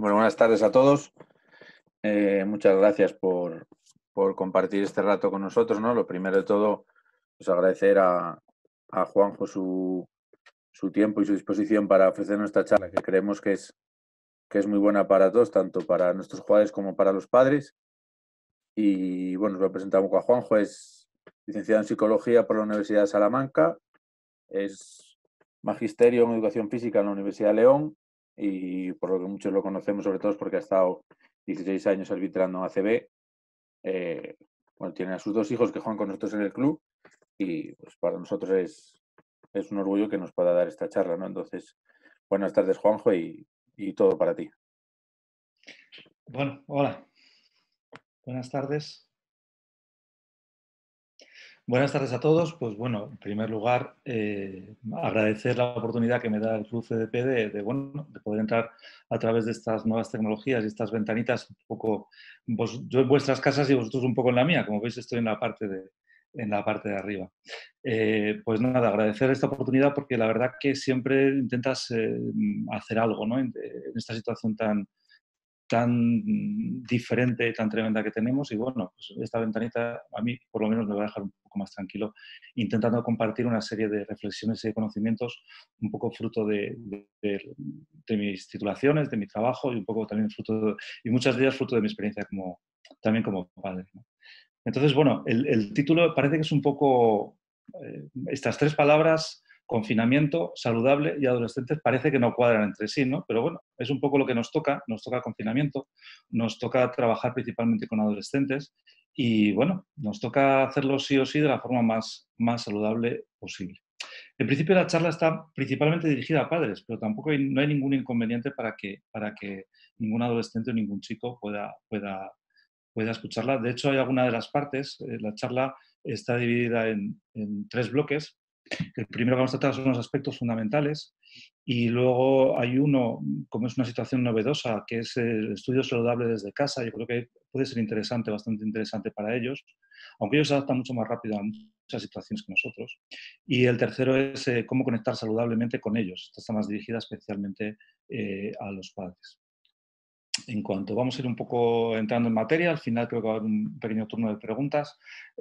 Bueno, buenas tardes a todos. Muchas gracias por compartir este rato con nosotros, ¿no? Lo primero de todo, pues agradecer a Juanjo su tiempo y su disposición para ofrecernos esta charla, que creemos que es muy buena para todos, tanto para nuestros jugadores como para los padres. Y bueno, os lo presentamos a Juanjo, es licenciado en Psicología por la Universidad de Salamanca, es magisterio en Educación Física en la Universidad de León y por lo que muchos lo conocemos, sobre todo es porque ha estado 16 años arbitrando en ACB. Bueno, tiene a sus dos hijos que juegan con nosotros en el club y pues para nosotros es un orgullo que nos pueda dar esta charla, ¿no? Entonces, buenas tardes, Juanjo, y todo para ti. Bueno, hola. Buenas tardes. Buenas tardes a todos. Pues bueno, en primer lugar, agradecer la oportunidad que me da el Club CDP de poder entrar a través de estas nuevas tecnologías y estas ventanitas un poco, yo en vuestras casas y vosotros un poco en la mía. Como veis, estoy en la parte de arriba. Pues nada, agradecer esta oportunidad porque la verdad que siempre intentas hacer algo, ¿no? En esta situación tan diferente y tan tremenda que tenemos y bueno, pues esta ventanita a mí por lo menos me va a dejar un poco más tranquilo intentando compartir una serie de reflexiones y de conocimientos un poco fruto de mis titulaciones, de mi trabajo y un poco también y muchas de ellas fruto de mi experiencia también como padre, ¿no? Entonces, bueno, el título parece que es un poco estas tres palabras: confinamiento, saludable y adolescentes, parece que no cuadran entre sí, ¿no? Pero bueno, es un poco lo que nos toca confinamiento, nos toca trabajar principalmente con adolescentes y bueno, nos toca hacerlo sí o sí de la forma más saludable posible. En principio la charla está principalmente dirigida a padres, pero tampoco no hay ningún inconveniente para que ningún adolescente o ningún chico pueda escucharla. De hecho, hay alguna de las partes, la charla está dividida en tres bloques. El primero que vamos a tratar son los aspectos fundamentales y luego hay uno, como es una situación novedosa, que es el estudio saludable desde casa. Yo creo que puede ser interesante, bastante interesante para ellos, aunque ellos se adaptan mucho más rápido a muchas situaciones que nosotros. Y el tercero es cómo conectar saludablemente con ellos. Esta está más dirigida especialmente a los padres. En cuanto vamos a ir un poco entrando en materia, al final creo que va a haber un pequeño turno de preguntas.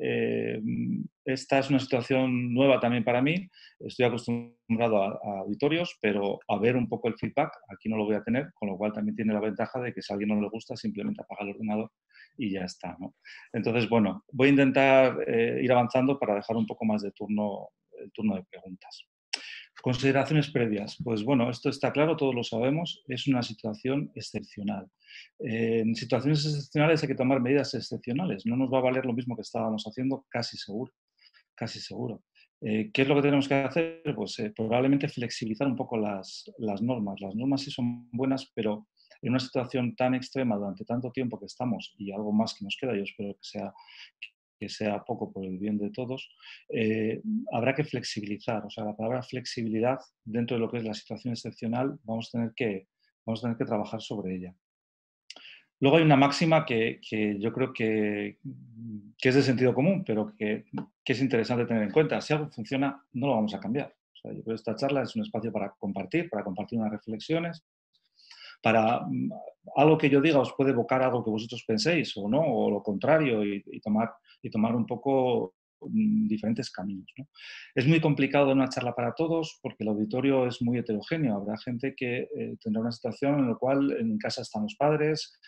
Esta es una situación nueva también para mí. Estoy acostumbrado a auditorios, pero a ver un poco el feedback, aquí no lo voy a tener, con lo cual también tiene la ventaja de que si a alguien no le gusta, simplemente apaga el ordenador y ya está, ¿no? Entonces, bueno, voy a intentar ir avanzando para dejar un poco más de el turno de preguntas. Consideraciones previas. Pues bueno, esto está claro, todos lo sabemos, es una situación excepcional. En situaciones excepcionales hay que tomar medidas excepcionales. No nos va a valer lo mismo que estábamos haciendo, casi seguro. Casi seguro. ¿Qué es lo que tenemos que hacer? Pues probablemente flexibilizar un poco las normas. Las normas sí son buenas, pero en una situación tan extrema durante tanto tiempo que estamos y algo más que nos queda, yo espero que sea poco por el bien de todos, habrá que flexibilizar. O sea, la palabra flexibilidad dentro de lo que es la situación excepcional, vamos a tener que trabajar sobre ella. Luego hay una máxima que yo creo que es de sentido común, pero que es interesante tener en cuenta. Si algo funciona, no lo vamos a cambiar. O sea, yo creo que esta charla es un espacio para compartir unas reflexiones, para algo que yo diga os puede evocar algo que vosotros penséis o no, o lo contrario, y tomar un poco diferentes caminos, ¿no? Es muy complicado una charla para todos porque el auditorio es muy heterogéneo. Habrá gente que tendrá una situación en la cual en casa están los padres,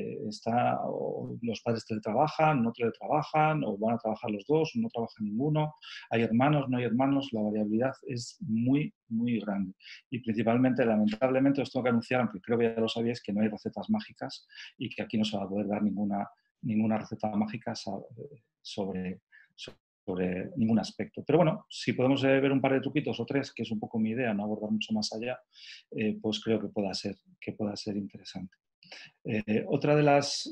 o los padres teletrabajan, no teletrabajan, o van a trabajar los dos, o no trabaja ninguno. Hay hermanos, no hay hermanos, la variabilidad es muy, muy grande. Y principalmente, lamentablemente, os tengo que anunciar, aunque creo que ya lo sabíais, que no hay recetas mágicas y que aquí no se va a poder dar ninguna receta mágica sobre ningún aspecto. Pero bueno, si podemos ver un par de truquitos o tres, que es un poco mi idea, no abordar mucho más allá, pues creo que pueda ser interesante. Otra de las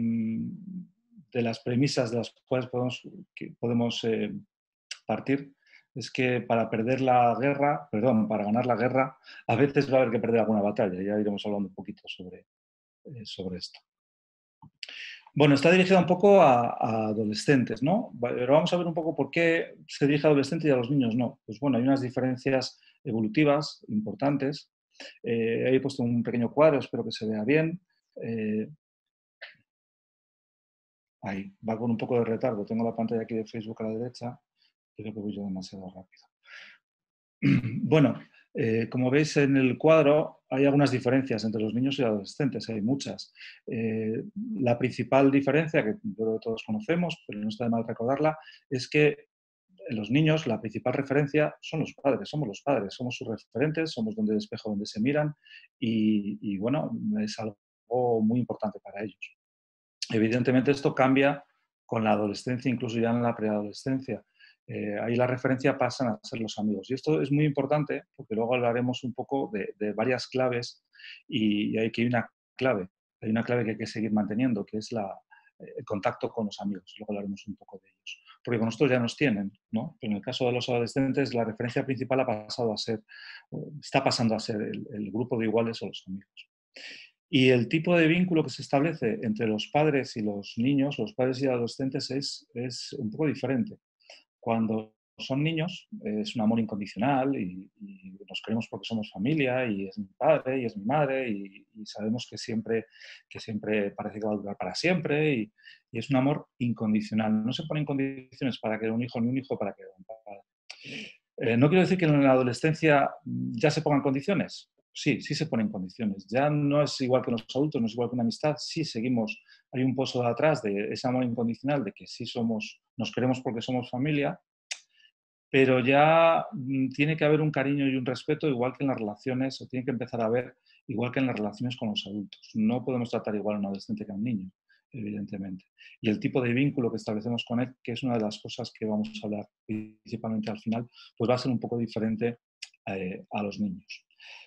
premisas de las cuales podemos partir es que para ganar la guerra, a veces va a haber que perder alguna batalla. Ya iremos hablando un poquito sobre esto. Bueno, está dirigida un poco a adolescentes, ¿no? Pero vamos a ver un poco por qué se dirige a adolescentes y a los niños no. Pues bueno, hay unas diferencias evolutivas importantes. He puesto un pequeño cuadro, espero que se vea bien. Ahí, va con un poco de retardo. Tengo la pantalla aquí de Facebook a la derecha. Creo que voy yo demasiado rápido. Bueno, como veis en el cuadro, hay algunas diferencias entre los niños y los adolescentes, hay muchas. La principal diferencia, que todos conocemos, pero no está de mal recordarla, es que en los niños la principal referencia son los padres, somos sus referentes, somos donde espejo donde se miran y bueno, es algo muy importante para ellos. Evidentemente esto cambia con la adolescencia, incluso ya en la preadolescencia. Ahí la referencia pasan a ser los amigos. Y esto es muy importante porque luego hablaremos un poco de varias claves y hay que hay una clave. Hay una clave que hay que seguir manteniendo, que es el contacto con los amigos. Luego hablaremos un poco de ellos. Porque con nosotros ya nos tienen, ¿no? Pero en el caso de los adolescentes, la referencia principal está pasando a ser el grupo de iguales o los amigos. Y el tipo de vínculo que se establece entre los padres y los niños, los padres y adolescentes, es un poco diferente. Cuando son niños es un amor incondicional y nos queremos porque somos familia y es mi padre y es mi madre y sabemos que siempre parece que va a durar para siempre y es un amor incondicional. No se ponen condiciones para que un hijo ni un hijo para que un padre. No quiero decir que en la adolescencia ya se pongan condiciones. Sí, sí se ponen condiciones. Ya no es igual que los adultos, no es igual que una amistad. Sí seguimos, hay un pozo de atrás de ese amor incondicional, de que sí nos queremos porque somos familia, pero ya tiene que haber un cariño y un respeto igual que en las relaciones, o tiene que empezar a haber igual que en las relaciones con los adultos. No podemos tratar igual a un adolescente que a un niño, evidentemente. Y el tipo de vínculo que establecemos con él, que es una de las cosas que vamos a hablar principalmente al final, pues va a ser un poco diferente a los niños.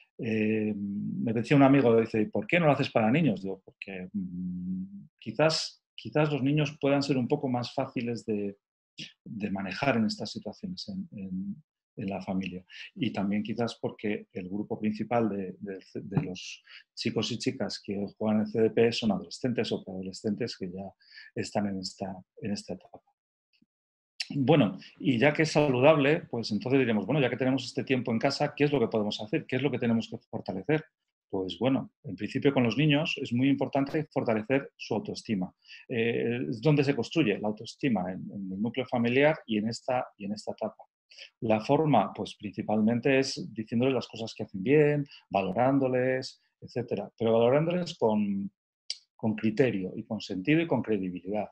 Me decía un amigo, dice, ¿por qué no lo haces para niños? Digo, porque quizás los niños puedan ser un poco más fáciles de manejar en estas situaciones en la familia. Y también quizás porque el grupo principal de los chicos y chicas que juegan en CDP son adolescentes o preadolescentes que ya están en esta etapa. Bueno, y ya que es saludable, pues entonces diremos, bueno, ya que tenemos este tiempo en casa, ¿qué es lo que podemos hacer? ¿Qué es lo que tenemos que fortalecer? Pues bueno, en principio con los niños es muy importante fortalecer su autoestima. Es donde se construye la autoestima, en el núcleo familiar y en esta etapa. La forma, pues principalmente es diciéndoles las cosas que hacen bien, valorándoles, etcétera, pero valorándoles con criterio y con sentido y con credibilidad.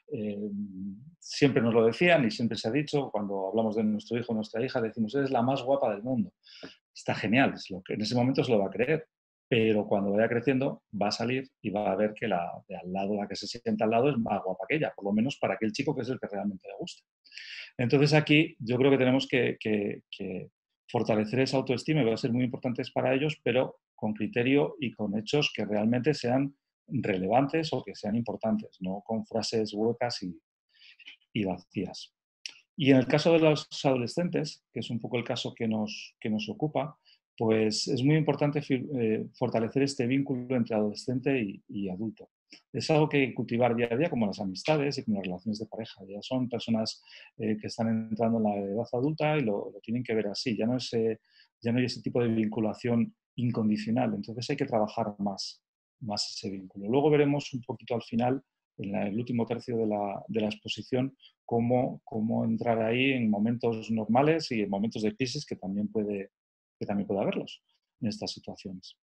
Siempre nos lo decían y siempre se ha dicho, cuando hablamos de nuestro hijo o nuestra hija, decimos, eres la más guapa del mundo. Está genial, es lo que en ese momento se lo va a creer, pero cuando vaya creciendo va a salir y va a ver que la de al lado, la que se sienta al lado, es más guapa que ella, por lo menos para aquel chico que es el que realmente le gusta. Entonces aquí yo creo que tenemos que fortalecer esa autoestima y va a ser muy importante para ellos, pero con criterio y con hechos que realmente sean relevantes o que sean importantes, no con frases huecas y vacías. Y en el caso de los adolescentes, que es un poco el caso que nos ocupa, pues es muy importante fortalecer este vínculo entre adolescente y adulto. Es algo que hay que cultivar día a día, como las amistades y como las relaciones de pareja. Ya son personas que están entrando en la edad adulta y lo tienen que ver así. Ya no hay ese tipo de vinculación incondicional. Entonces hay que trabajar más ese vínculo. Luego veremos un poquito al final, en el último tercio de la exposición, cómo entrar ahí en momentos normales y en momentos de crisis que también puede haberlos en estas situaciones.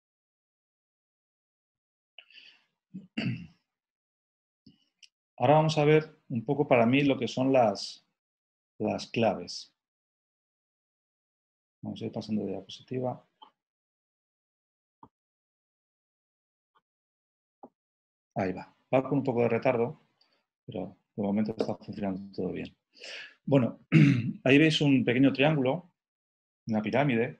Ahora vamos a ver un poco para mí lo que son las claves. Vamos a ir pasando de diapositiva. Ahí va. Va con un poco de retardo, pero de momento está funcionando todo bien. Bueno, ahí veis un pequeño triángulo, una pirámide.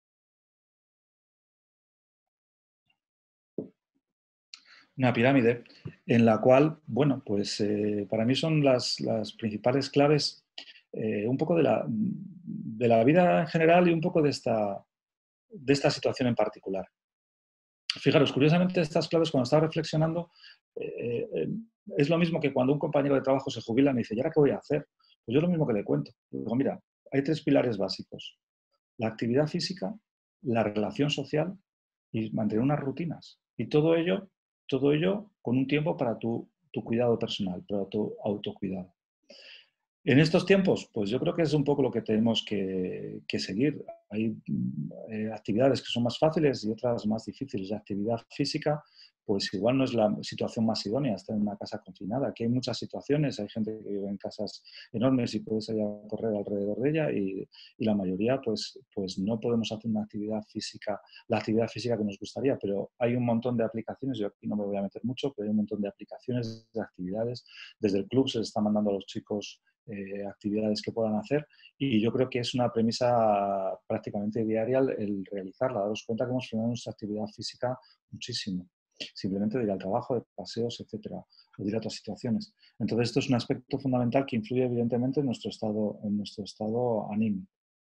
Una pirámide en la cual, bueno, pues para mí son las principales claves un poco de la vida en general y un poco de esta situación en particular. Fijaros, curiosamente estas claves cuando estaba reflexionando es lo mismo que cuando un compañero de trabajo se jubila y me dice, ¿y ahora qué voy a hacer? Pues yo lo mismo que le cuento. Digo, mira, hay 3 pilares básicos. La actividad física, la relación social y mantener unas rutinas. Y todo ello con un tiempo para tu cuidado personal, para tu autocuidado. En estos tiempos, pues yo creo que es un poco lo que tenemos que seguir. Hay actividades que son más fáciles y otras más difíciles. La actividad física, pues igual no es la situación más idónea, estar en una casa confinada. Aquí hay muchas situaciones, hay gente que vive en casas enormes y puede salir a correr alrededor de ella y la mayoría pues no podemos hacer una actividad física, la actividad física que nos gustaría, pero hay un montón de aplicaciones, yo aquí no me voy a meter mucho, pero hay un montón de aplicaciones, de actividades. Desde el club se les está mandando a los chicos actividades que puedan hacer y yo creo que es una premisa prácticamente diaria el realizarla, daros cuenta que hemos frenado nuestra actividad física muchísimo, simplemente de ir al trabajo, de paseos, etcétera, o de ir a otras situaciones. Entonces esto es un aspecto fundamental que influye evidentemente en nuestro estado anímico.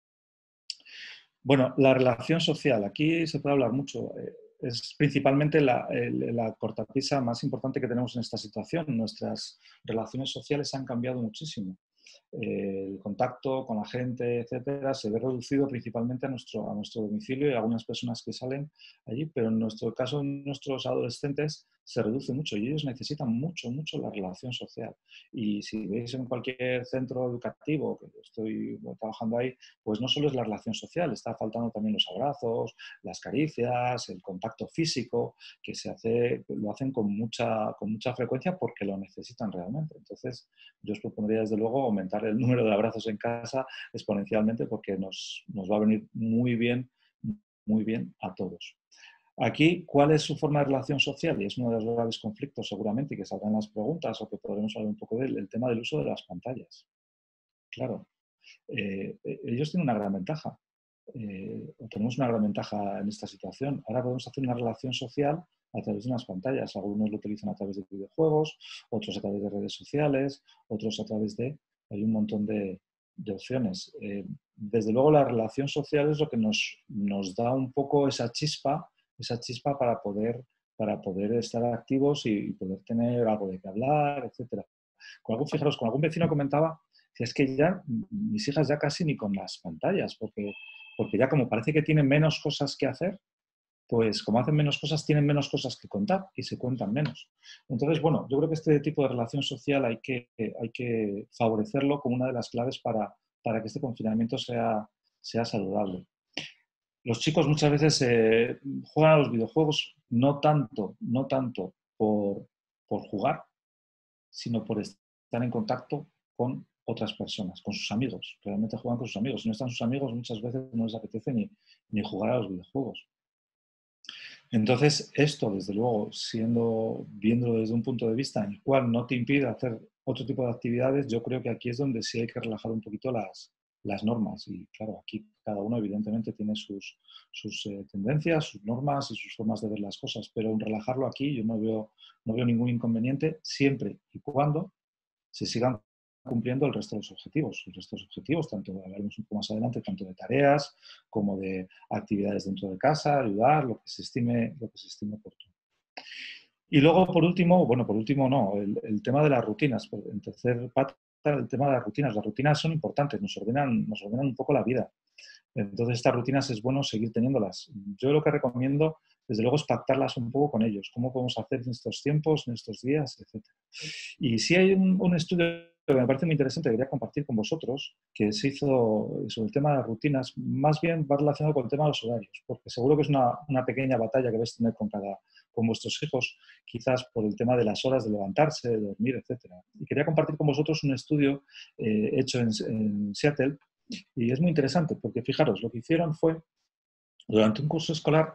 Bueno, la relación social, aquí se puede hablar mucho. Es principalmente la cortapisa más importante que tenemos en esta situación. Nuestras relaciones sociales han cambiado muchísimo. El contacto con la gente, etcétera, se ve reducido principalmente a nuestro domicilio y a algunas personas que salen allí, pero en nuestro caso, nuestros adolescentes se reduce mucho y ellos necesitan mucho la relación social. Y si veis en cualquier centro educativo, que estoy trabajando ahí, pues no solo es la relación social, está faltando también los abrazos, las caricias, el contacto físico, que lo hacen con mucha frecuencia porque lo necesitan realmente. Entonces, yo os propondría desde luego aumentar el número de abrazos en casa exponencialmente porque nos va a venir muy bien a todos. Aquí, ¿cuál es su forma de relación social? Y es uno de los graves conflictos seguramente, y que saldrán las preguntas o que podremos hablar un poco de él, el tema del uso de las pantallas. Claro, ellos tienen una gran ventaja. Tenemos una gran ventaja en esta situación. Ahora podemos hacer una relación social a través de unas pantallas. Algunos lo utilizan a través de videojuegos, otros a través de redes sociales, otros a través de... Hay un montón de opciones. Desde luego la relación social es lo que nos da un poco esa chispa para poder estar activos y poder tener algo de qué hablar, etc. Fijaros, con algún vecino comentaba que es que ya mis hijas ya casi ni con las pantallas, porque ya como parece que tienen menos cosas que hacer, pues como hacen menos cosas, tienen menos cosas que contar y se cuentan menos. Entonces, bueno, yo creo que este tipo de relación social hay que favorecerlo como una de las claves para que este confinamiento sea saludable. Los chicos muchas veces juegan a los videojuegos no tanto por jugar, sino por estar en contacto con otras personas, con sus amigos. Realmente juegan con sus amigos. Si no están sus amigos, muchas veces no les apetece ni jugar a los videojuegos. Entonces, esto, desde luego, viéndolo desde un punto de vista en el cual no te impide hacer otro tipo de actividades, yo creo que aquí es donde sí hay que relajar un poquito las normas. Y claro, aquí cada uno evidentemente tiene sus tendencias, sus normas y sus formas de ver las cosas, pero en relajarlo aquí yo no veo ningún inconveniente siempre y cuando se sigan cumpliendo el resto de los objetivos. El resto de los objetivos, tanto hablaremos un poco más adelante, tanto de tareas como de actividades dentro de casa, ayudar, lo que se estime oportuno. Y luego, por último, el tema de las rutinas. En tercer pata, el tema de las rutinas. Las rutinas son importantes, nos ordenan un poco la vida. Entonces, estas rutinas es bueno seguir teniéndolas. Yo lo que recomiendo, desde luego, es pactarlas un poco con ellos. ¿Cómo podemos hacer en estos tiempos, en estos días, etcétera? Y sí hay un estudio que me parece muy interesante, que quería compartir con vosotros, que se hizo sobre el tema de las rutinas, más bien va relacionado con el tema de los horarios, porque seguro que es una pequeña batalla que vais a tener con vuestros hijos, quizás por el tema de las horas de levantarse, de dormir, etcétera. Y quería compartir con vosotros un estudio hecho en Seattle, y es muy interesante, porque fijaros, lo que hicieron fue, durante un curso escolar,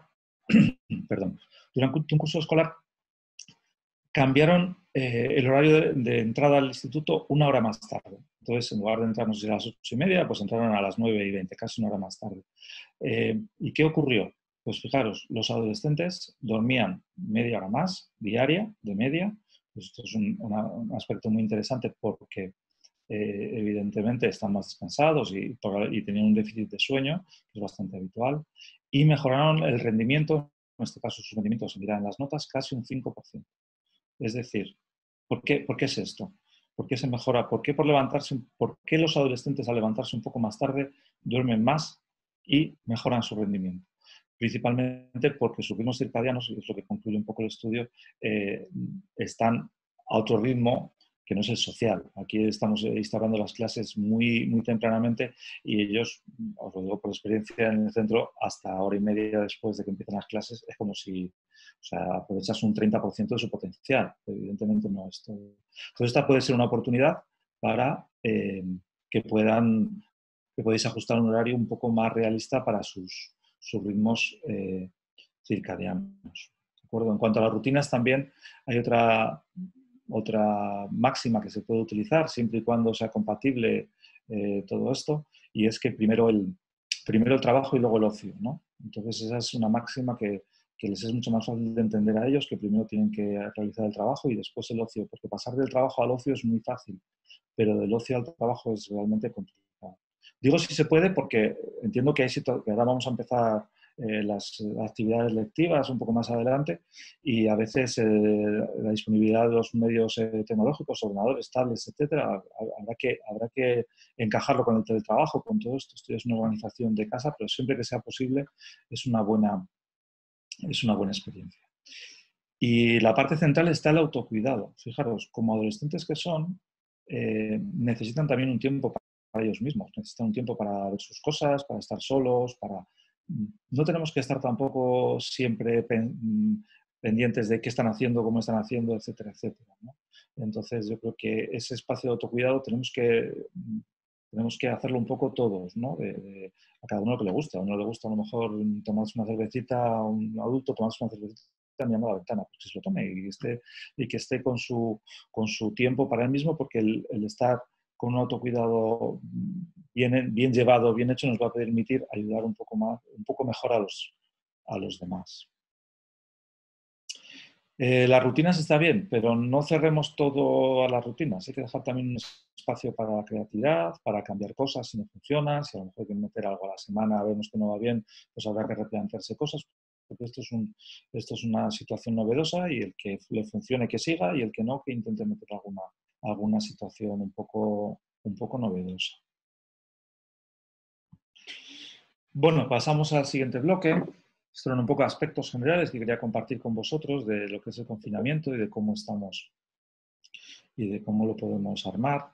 cambiaron el horario de entrada al instituto una hora más tarde. Entonces, en lugar de entrar a las 8:30, pues entraron a las 9:20, casi una hora más tarde. ¿Y qué ocurrió? Pues fijaros, los adolescentes dormían media hora más diaria, de media. Pues esto es un aspecto muy interesante porque evidentemente están más descansados y tenían un déficit de sueño, que es bastante habitual, y mejoraron el rendimiento, en este caso sus rendimientos se miran en las notas, casi un 5%. Es decir, ¿por qué es esto? ¿Por qué se mejora? ¿Por qué por los adolescentes al levantarse un poco más tarde duermen más y mejoran su rendimiento? principalmente porque sus ritmos circadianos, y es lo que concluye un poco el estudio, están a otro ritmo que no es el social. Aquí estamos instaurando las clases muy tempranamente y ellos, os lo digo por experiencia en el centro, hasta hora y media después de que empiezan las clases, es como si, o sea, aprovechas un 30% de su potencial. Evidentemente no es todo. Entonces esta puede ser una oportunidad para que podéis ajustar un horario un poco más realista para sus ritmos circadianos. ¿De acuerdo? En cuanto a las rutinas, también hay otra máxima que se puede utilizar siempre y cuando sea compatible todo esto, y es que primero el trabajo y luego el ocio, ¿no? Entonces esa es una máxima que les es mucho más fácil de entender a ellos, que primero tienen que realizar el trabajo y después el ocio, porque pasar del trabajo al ocio es muy fácil, pero del ocio al trabajo es realmente complicado. Digo si se puede porque entiendo que ahora vamos a empezar las actividades lectivas un poco más adelante y a veces la disponibilidad de los medios tecnológicos, ordenadores, tablets, etcétera, habrá que encajarlo con el teletrabajo, con todo esto. Esto es una organización de casa, pero siempre que sea posible es una buena experiencia. Y la parte central está el autocuidado. Fijaros, como adolescentes que son, necesitan también un tiempo para ellos mismos, necesitan un tiempo para ver sus cosas, para estar solos, no tenemos que estar tampoco siempre pendientes de qué están haciendo, cómo están haciendo, etcétera, etcétera, ¿no? Entonces yo creo que ese espacio de autocuidado tenemos que hacerlo un poco todos, ¿no? A cada uno lo que le gusta. A uno le gusta a lo mejor tomarse una cervecita, a un adulto tomarse una cervecita mirando a la ventana, pues que se lo tome y que esté con su tiempo para él mismo, porque el estar con un autocuidado bien llevado, bien hecho, nos va a permitir ayudar un poco mejor a los demás. Las rutinas está bien, pero no cerremos todo a las rutinas. Hay que dejar también un espacio para la creatividad, para cambiar cosas si no funciona, si a lo mejor hay que meter algo a la semana, vemos que no va bien, pues habrá que replantearse cosas, porque esto es una situación novedosa y el que le funcione que siga y el que no, que intente meter alguna situación un poco novedosa. Bueno, pasamos al siguiente bloque. Estos son un poco aspectos generales que quería compartir con vosotros de lo que es el confinamiento y de cómo estamos y de cómo lo podemos armar.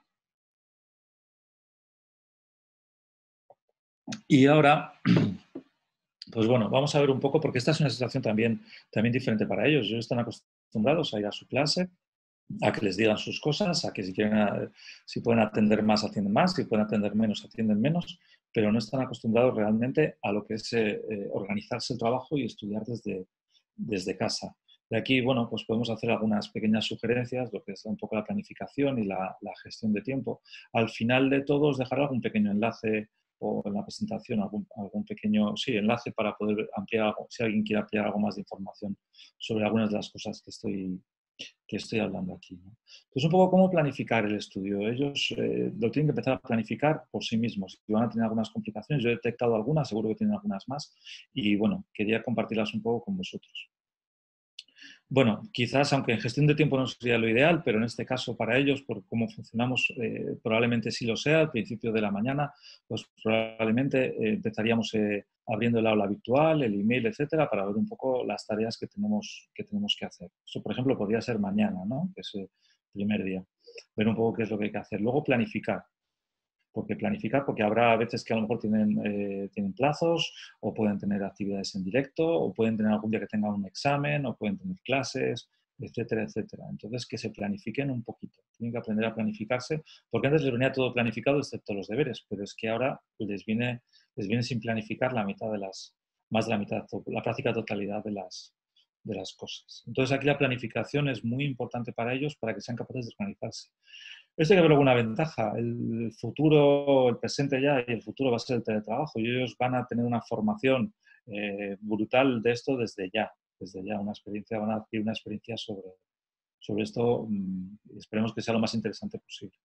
Y ahora, pues bueno, vamos a ver un poco, porque esta es una situación también diferente para ellos. Ellos están acostumbrados a ir a su clase, a que les digan sus cosas, a que si pueden atender más, atienden más, si pueden atender menos, atienden menos, pero no están acostumbrados realmente a lo que es organizarse el trabajo y estudiar desde casa. De aquí, bueno, pues podemos hacer algunas pequeñas sugerencias, lo que es un poco la planificación y la gestión de tiempo. Al final de todo, os dejaré algún pequeño enlace o en la presentación algún pequeño enlace para poder ampliar algo, si alguien quiere ampliar algo más de información sobre algunas de las cosas que estoy hablando aquí, ¿no? Entonces, un poco cómo planificar el estudio. Ellos lo tienen que empezar a planificar por sí mismos. Y van a tener algunas complicaciones. Yo he detectado algunas, seguro que tienen algunas más. Y bueno, quería compartirlas un poco con vosotros. Bueno, quizás, aunque en gestión de tiempo no sería lo ideal, pero en este caso para ellos, por cómo funcionamos, probablemente sí lo sea. Al principio de la mañana, pues probablemente empezaríamos abriendo el aula virtual, el email, etcétera, para ver un poco las tareas que tenemos que hacer. Eso, por ejemplo, podría ser mañana, ¿no? Que es el primer día. Ver un poco qué es lo que hay que hacer. Luego planificar. Porque habrá veces que a lo mejor tienen plazos o pueden tener actividades en directo o pueden tener algún día que tengan un examen o pueden tener clases, etcétera, etcétera. Entonces, que se planifiquen un poquito. Tienen que aprender a planificarse, porque antes les venía todo planificado excepto los deberes, pero es que ahora les viene sin planificar más de la mitad, la práctica totalidad de las cosas. Entonces, aquí la planificación es muy importante para ellos para que sean capaces de organizarse. Esto hay que verlo con una ventaja. El futuro, el presente ya y el futuro va a ser el teletrabajo y ellos van a tener una formación brutal de esto desde ya, van a adquirir una experiencia sobre esto y esperemos que sea lo más interesante posible.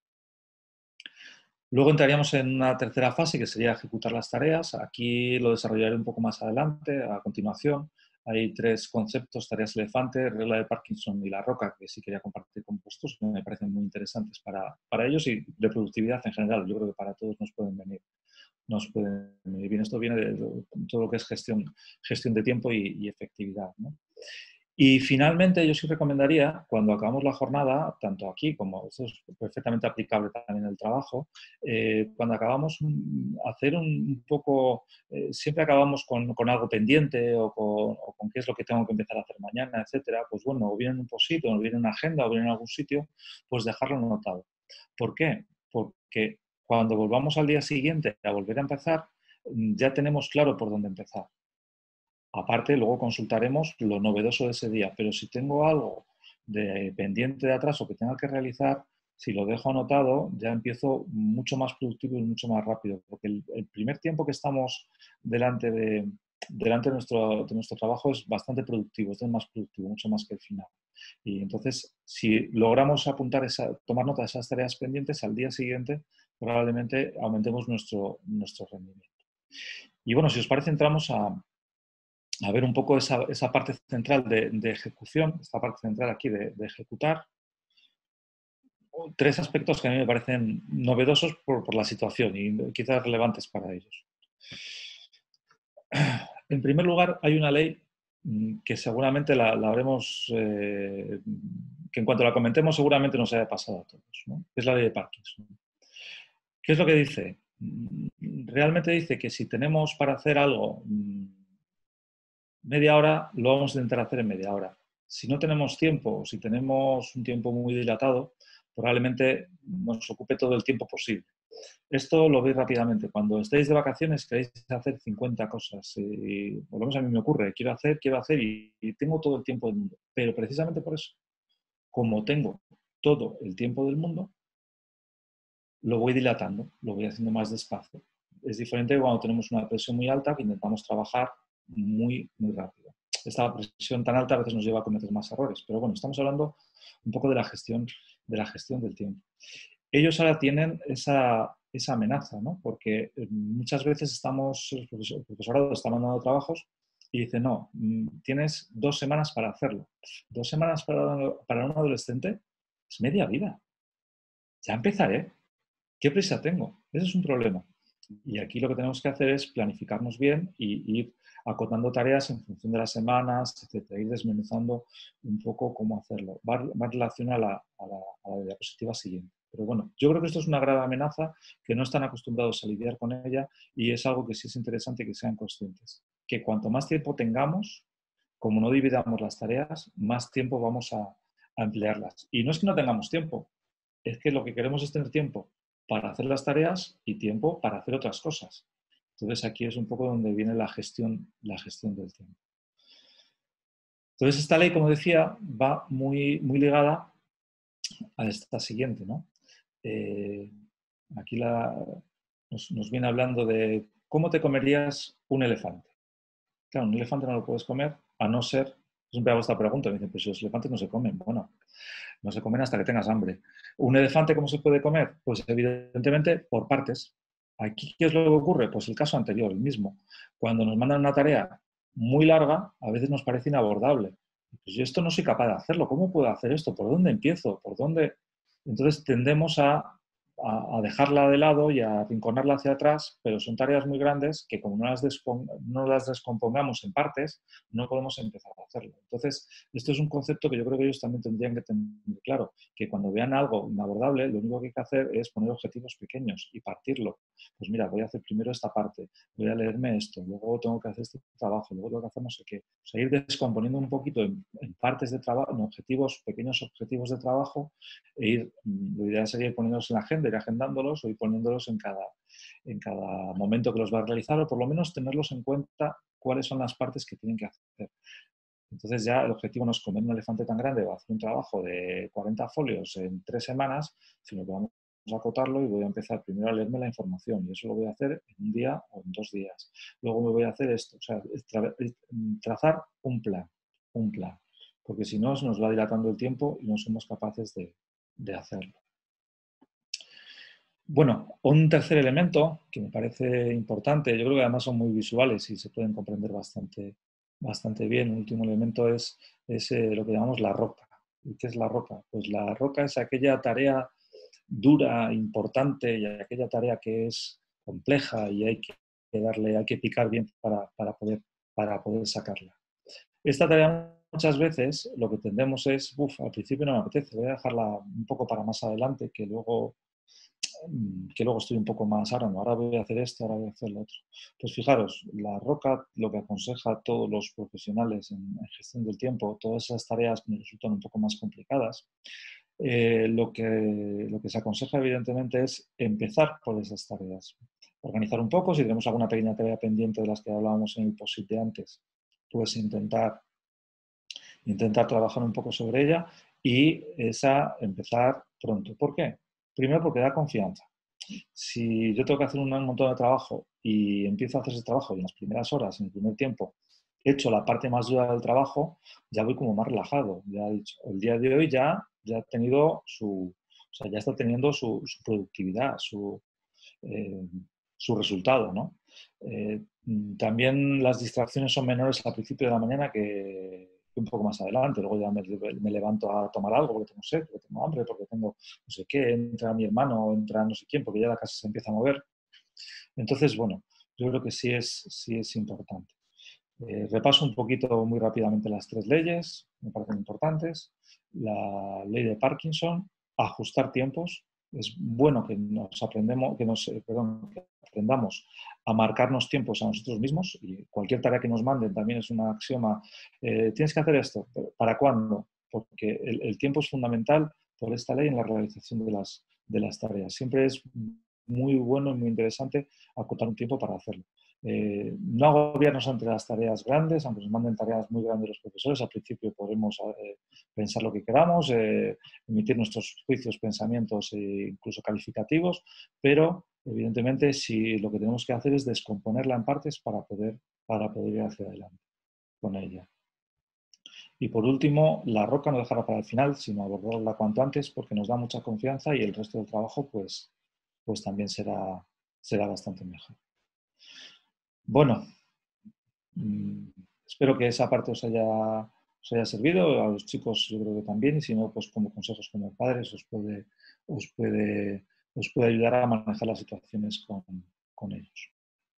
Luego entraríamos en una tercera fase que sería ejecutar las tareas. Aquí lo desarrollaré un poco más adelante, a continuación. Hay 3 conceptos, tareas elefante, regla de Parkinson y la roca, que sí quería compartir con vosotros, que me parecen muy interesantes para ellos y de productividad en general. Yo creo que para todos nos pueden venir nos pueden venir bien. Esto viene de todo lo que es gestión de tiempo y efectividad, ¿no? Y finalmente, yo sí recomendaría, cuando acabamos la jornada, tanto aquí como esto es perfectamente aplicable también en el trabajo, cuando acabamos, hacer un poco, siempre acabamos con algo pendiente o con qué es lo que tengo que empezar a hacer mañana, etcétera, pues bueno, o bien en un post-it, o bien en una agenda, o bien en algún sitio, pues dejarlo anotado. ¿Por qué? Porque cuando volvamos al día siguiente a volver a empezar, ya tenemos claro por dónde empezar. Aparte, luego consultaremos lo novedoso de ese día, pero si tengo algo de pendiente de atrás o que tenga que realizar, si lo dejo anotado, ya empiezo mucho más productivo y mucho más rápido, porque el primer tiempo que estamos delante de nuestro trabajo es bastante productivo, es más productivo, mucho más que el final. Y entonces, si logramos tomar nota de esas tareas pendientes, al día siguiente probablemente aumentemos nuestro rendimiento. Y bueno, si os parece, entramos a ver un poco esa parte central de ejecución, esta parte central aquí de ejecutar. Tres aspectos que a mí me parecen novedosos por la situación y quizás relevantes para ellos. En primer lugar, hay una ley que seguramente la habremos, que en cuanto la comentemos seguramente nos haya pasado a todos, ¿no? Es la ley de Parkinson. ¿Qué es lo que dice? Realmente dice que si tenemos para hacer algo media hora, lo vamos a intentar hacer en media hora. Si no tenemos tiempo, si tenemos un tiempo muy dilatado, probablemente nos ocupe todo el tiempo posible. Esto lo veis rápidamente. Cuando estéis de vacaciones queréis hacer 50 cosas. Y por lo menos a mí me ocurre, quiero hacer y tengo todo el tiempo del mundo. Pero precisamente por eso, como tengo todo el tiempo del mundo, lo voy dilatando, lo voy haciendo más despacio. Es diferente cuando tenemos una presión muy alta que intentamos trabajar muy, muy rápido. Esta presión tan alta a veces nos lleva a cometer más errores, pero bueno, estamos hablando un poco de la gestión del tiempo. Ellos ahora tienen esa amenaza, ¿no? Porque muchas veces el profesorado está mandando trabajos y dice, no, tienes 2 semanas para hacerlo. 2 semanas para un adolescente es media vida. Ya empezaré. ¿Qué prisa tengo? Ese es un problema. Y aquí lo que tenemos que hacer es planificarnos bien y ir acotando tareas en función de las semanas, etcétera, ir desmenuzando un poco cómo hacerlo. Va en relación a la diapositiva siguiente. Pero bueno, yo creo que esto es una grave amenaza que no están acostumbrados a lidiar con ella y es algo que sí es interesante que sean conscientes. Que cuanto más tiempo tengamos, como no dividamos las tareas, más tiempo vamos a emplearlas. Y no es que no tengamos tiempo, es que lo que queremos es tener tiempo para hacer las tareas y tiempo para hacer otras cosas. Entonces aquí es un poco donde viene la gestión del tiempo. Entonces esta ley, como decía, va muy, muy ligada a esta siguiente, ¿no? Aquí nos viene hablando de cómo te comerías un elefante. Claro, un elefante no lo puedes comer a no ser, siempre hago esta pregunta, me dicen, pues los elefantes no se comen. Bueno, no se comen hasta que tengas hambre. ¿Un elefante cómo se puede comer? Pues evidentemente por partes. Aquí, ¿qué es lo que ocurre? Pues el caso anterior, el mismo. Cuando nos mandan una tarea muy larga, a veces nos parece inabordable. Pues yo esto no soy capaz de hacerlo. ¿Cómo puedo hacer esto? ¿Por dónde empiezo? ¿Por dónde? Entonces tendemos a dejarla de lado y a arrinconarla hacia atrás, pero son tareas muy grandes que como no las descompongamos en partes, no podemos empezar a hacerlo. Entonces, esto es un concepto que yo creo que ellos también tendrían que tener claro, que cuando vean algo inabordable, lo único que hay que hacer es poner objetivos pequeños y partirlo. Pues mira, voy a hacer primero esta parte, voy a leerme esto, luego tengo que hacer este trabajo, luego tengo que hacer no sé qué. O sea, ir descomponiendo un poquito en partes de trabajo, en objetivos, pequeños objetivos de trabajo, e lo ideal sería ir poniéndolos en la agenda, ir agendándolos o ir poniéndolos en cada momento que los va a realizar, o por lo menos tenerlos en cuenta cuáles son las partes que tienen que hacer. Entonces ya el objetivo no es comer un elefante tan grande o hacer un trabajo de 40 folios en 3 semanas, sino que vamos a acotarlo y voy a empezar primero a leerme la información y eso lo voy a hacer en un día o en 2 días. Luego me voy a hacer esto, o sea, trazar un plan, porque si no se nos va dilatando el tiempo y no somos capaces de hacerlo. Bueno, un tercer elemento que me parece importante, yo creo que además son muy visuales y se pueden comprender bastante bien. Un último elemento es lo que llamamos la roca. ¿Y qué es la roca? Pues la roca es aquella tarea dura, importante y aquella tarea que es compleja y hay que picar bien para poder sacarla. Esta tarea muchas veces lo que tendemos es, al principio no me apetece, voy a dejarla un poco para más adelante, que luego estoy un poco más, ahora voy a hacer esto, ahora voy a hacer lo otro. Pues fijaros, la Roca lo que aconseja a todos los profesionales en gestión del tiempo, todas esas tareas que nos resultan un poco más complicadas, lo que se aconseja evidentemente es empezar por esas tareas. Organizar un poco, si tenemos alguna pequeña tarea pendiente de las que hablábamos en el post-it de antes, pues intentar trabajar un poco sobre ella y empezar pronto. ¿Por qué? Primero porque da confianza. Si yo tengo que hacer un montón de trabajo y empiezo a hacer ese trabajo y en las primeras horas, en el primer tiempo, he hecho la parte más dura del trabajo, ya voy como más relajado. Ya he dicho, el día de hoy ya ha tenido ya está teniendo su productividad, su resultado, ¿no? También las distracciones son menores al principio de la mañana que un poco más adelante. Luego ya me levanto a tomar algo porque tengo sed, porque tengo hambre, porque tengo no sé qué, entra mi hermano, entra no sé quién, porque ya la casa se empieza a mover. Entonces, bueno, yo creo que sí es importante. Repaso un poquito muy rápidamente las 3 leyes, me parecen importantes. La ley de Parkinson, ajustar tiempos. Es bueno que aprendamos a marcarnos tiempos a nosotros mismos, y cualquier tarea que nos manden también es un axioma. Tienes que hacer esto, pero ¿para cuándo? Porque el tiempo es fundamental por esta ley en la realización de las tareas. Siempre es muy bueno y muy interesante acotar un tiempo para hacerlo. No agobiarnos ante las tareas grandes, aunque nos manden tareas muy grandes los profesores. Al principio podremos pensar lo que queramos, emitir nuestros juicios, pensamientos e incluso calificativos, pero evidentemente si lo que tenemos que hacer es descomponerla en partes para poder ir hacia adelante con ella. Y por último, la Roca no dejará para el final, sino abordarla cuanto antes, porque nos da mucha confianza y el resto del trabajo pues también será bastante mejor. Bueno, espero que esa parte os haya servido, a los chicos yo creo que también, y si no, pues como consejos como padres os puede ayudar a manejar las situaciones con ellos.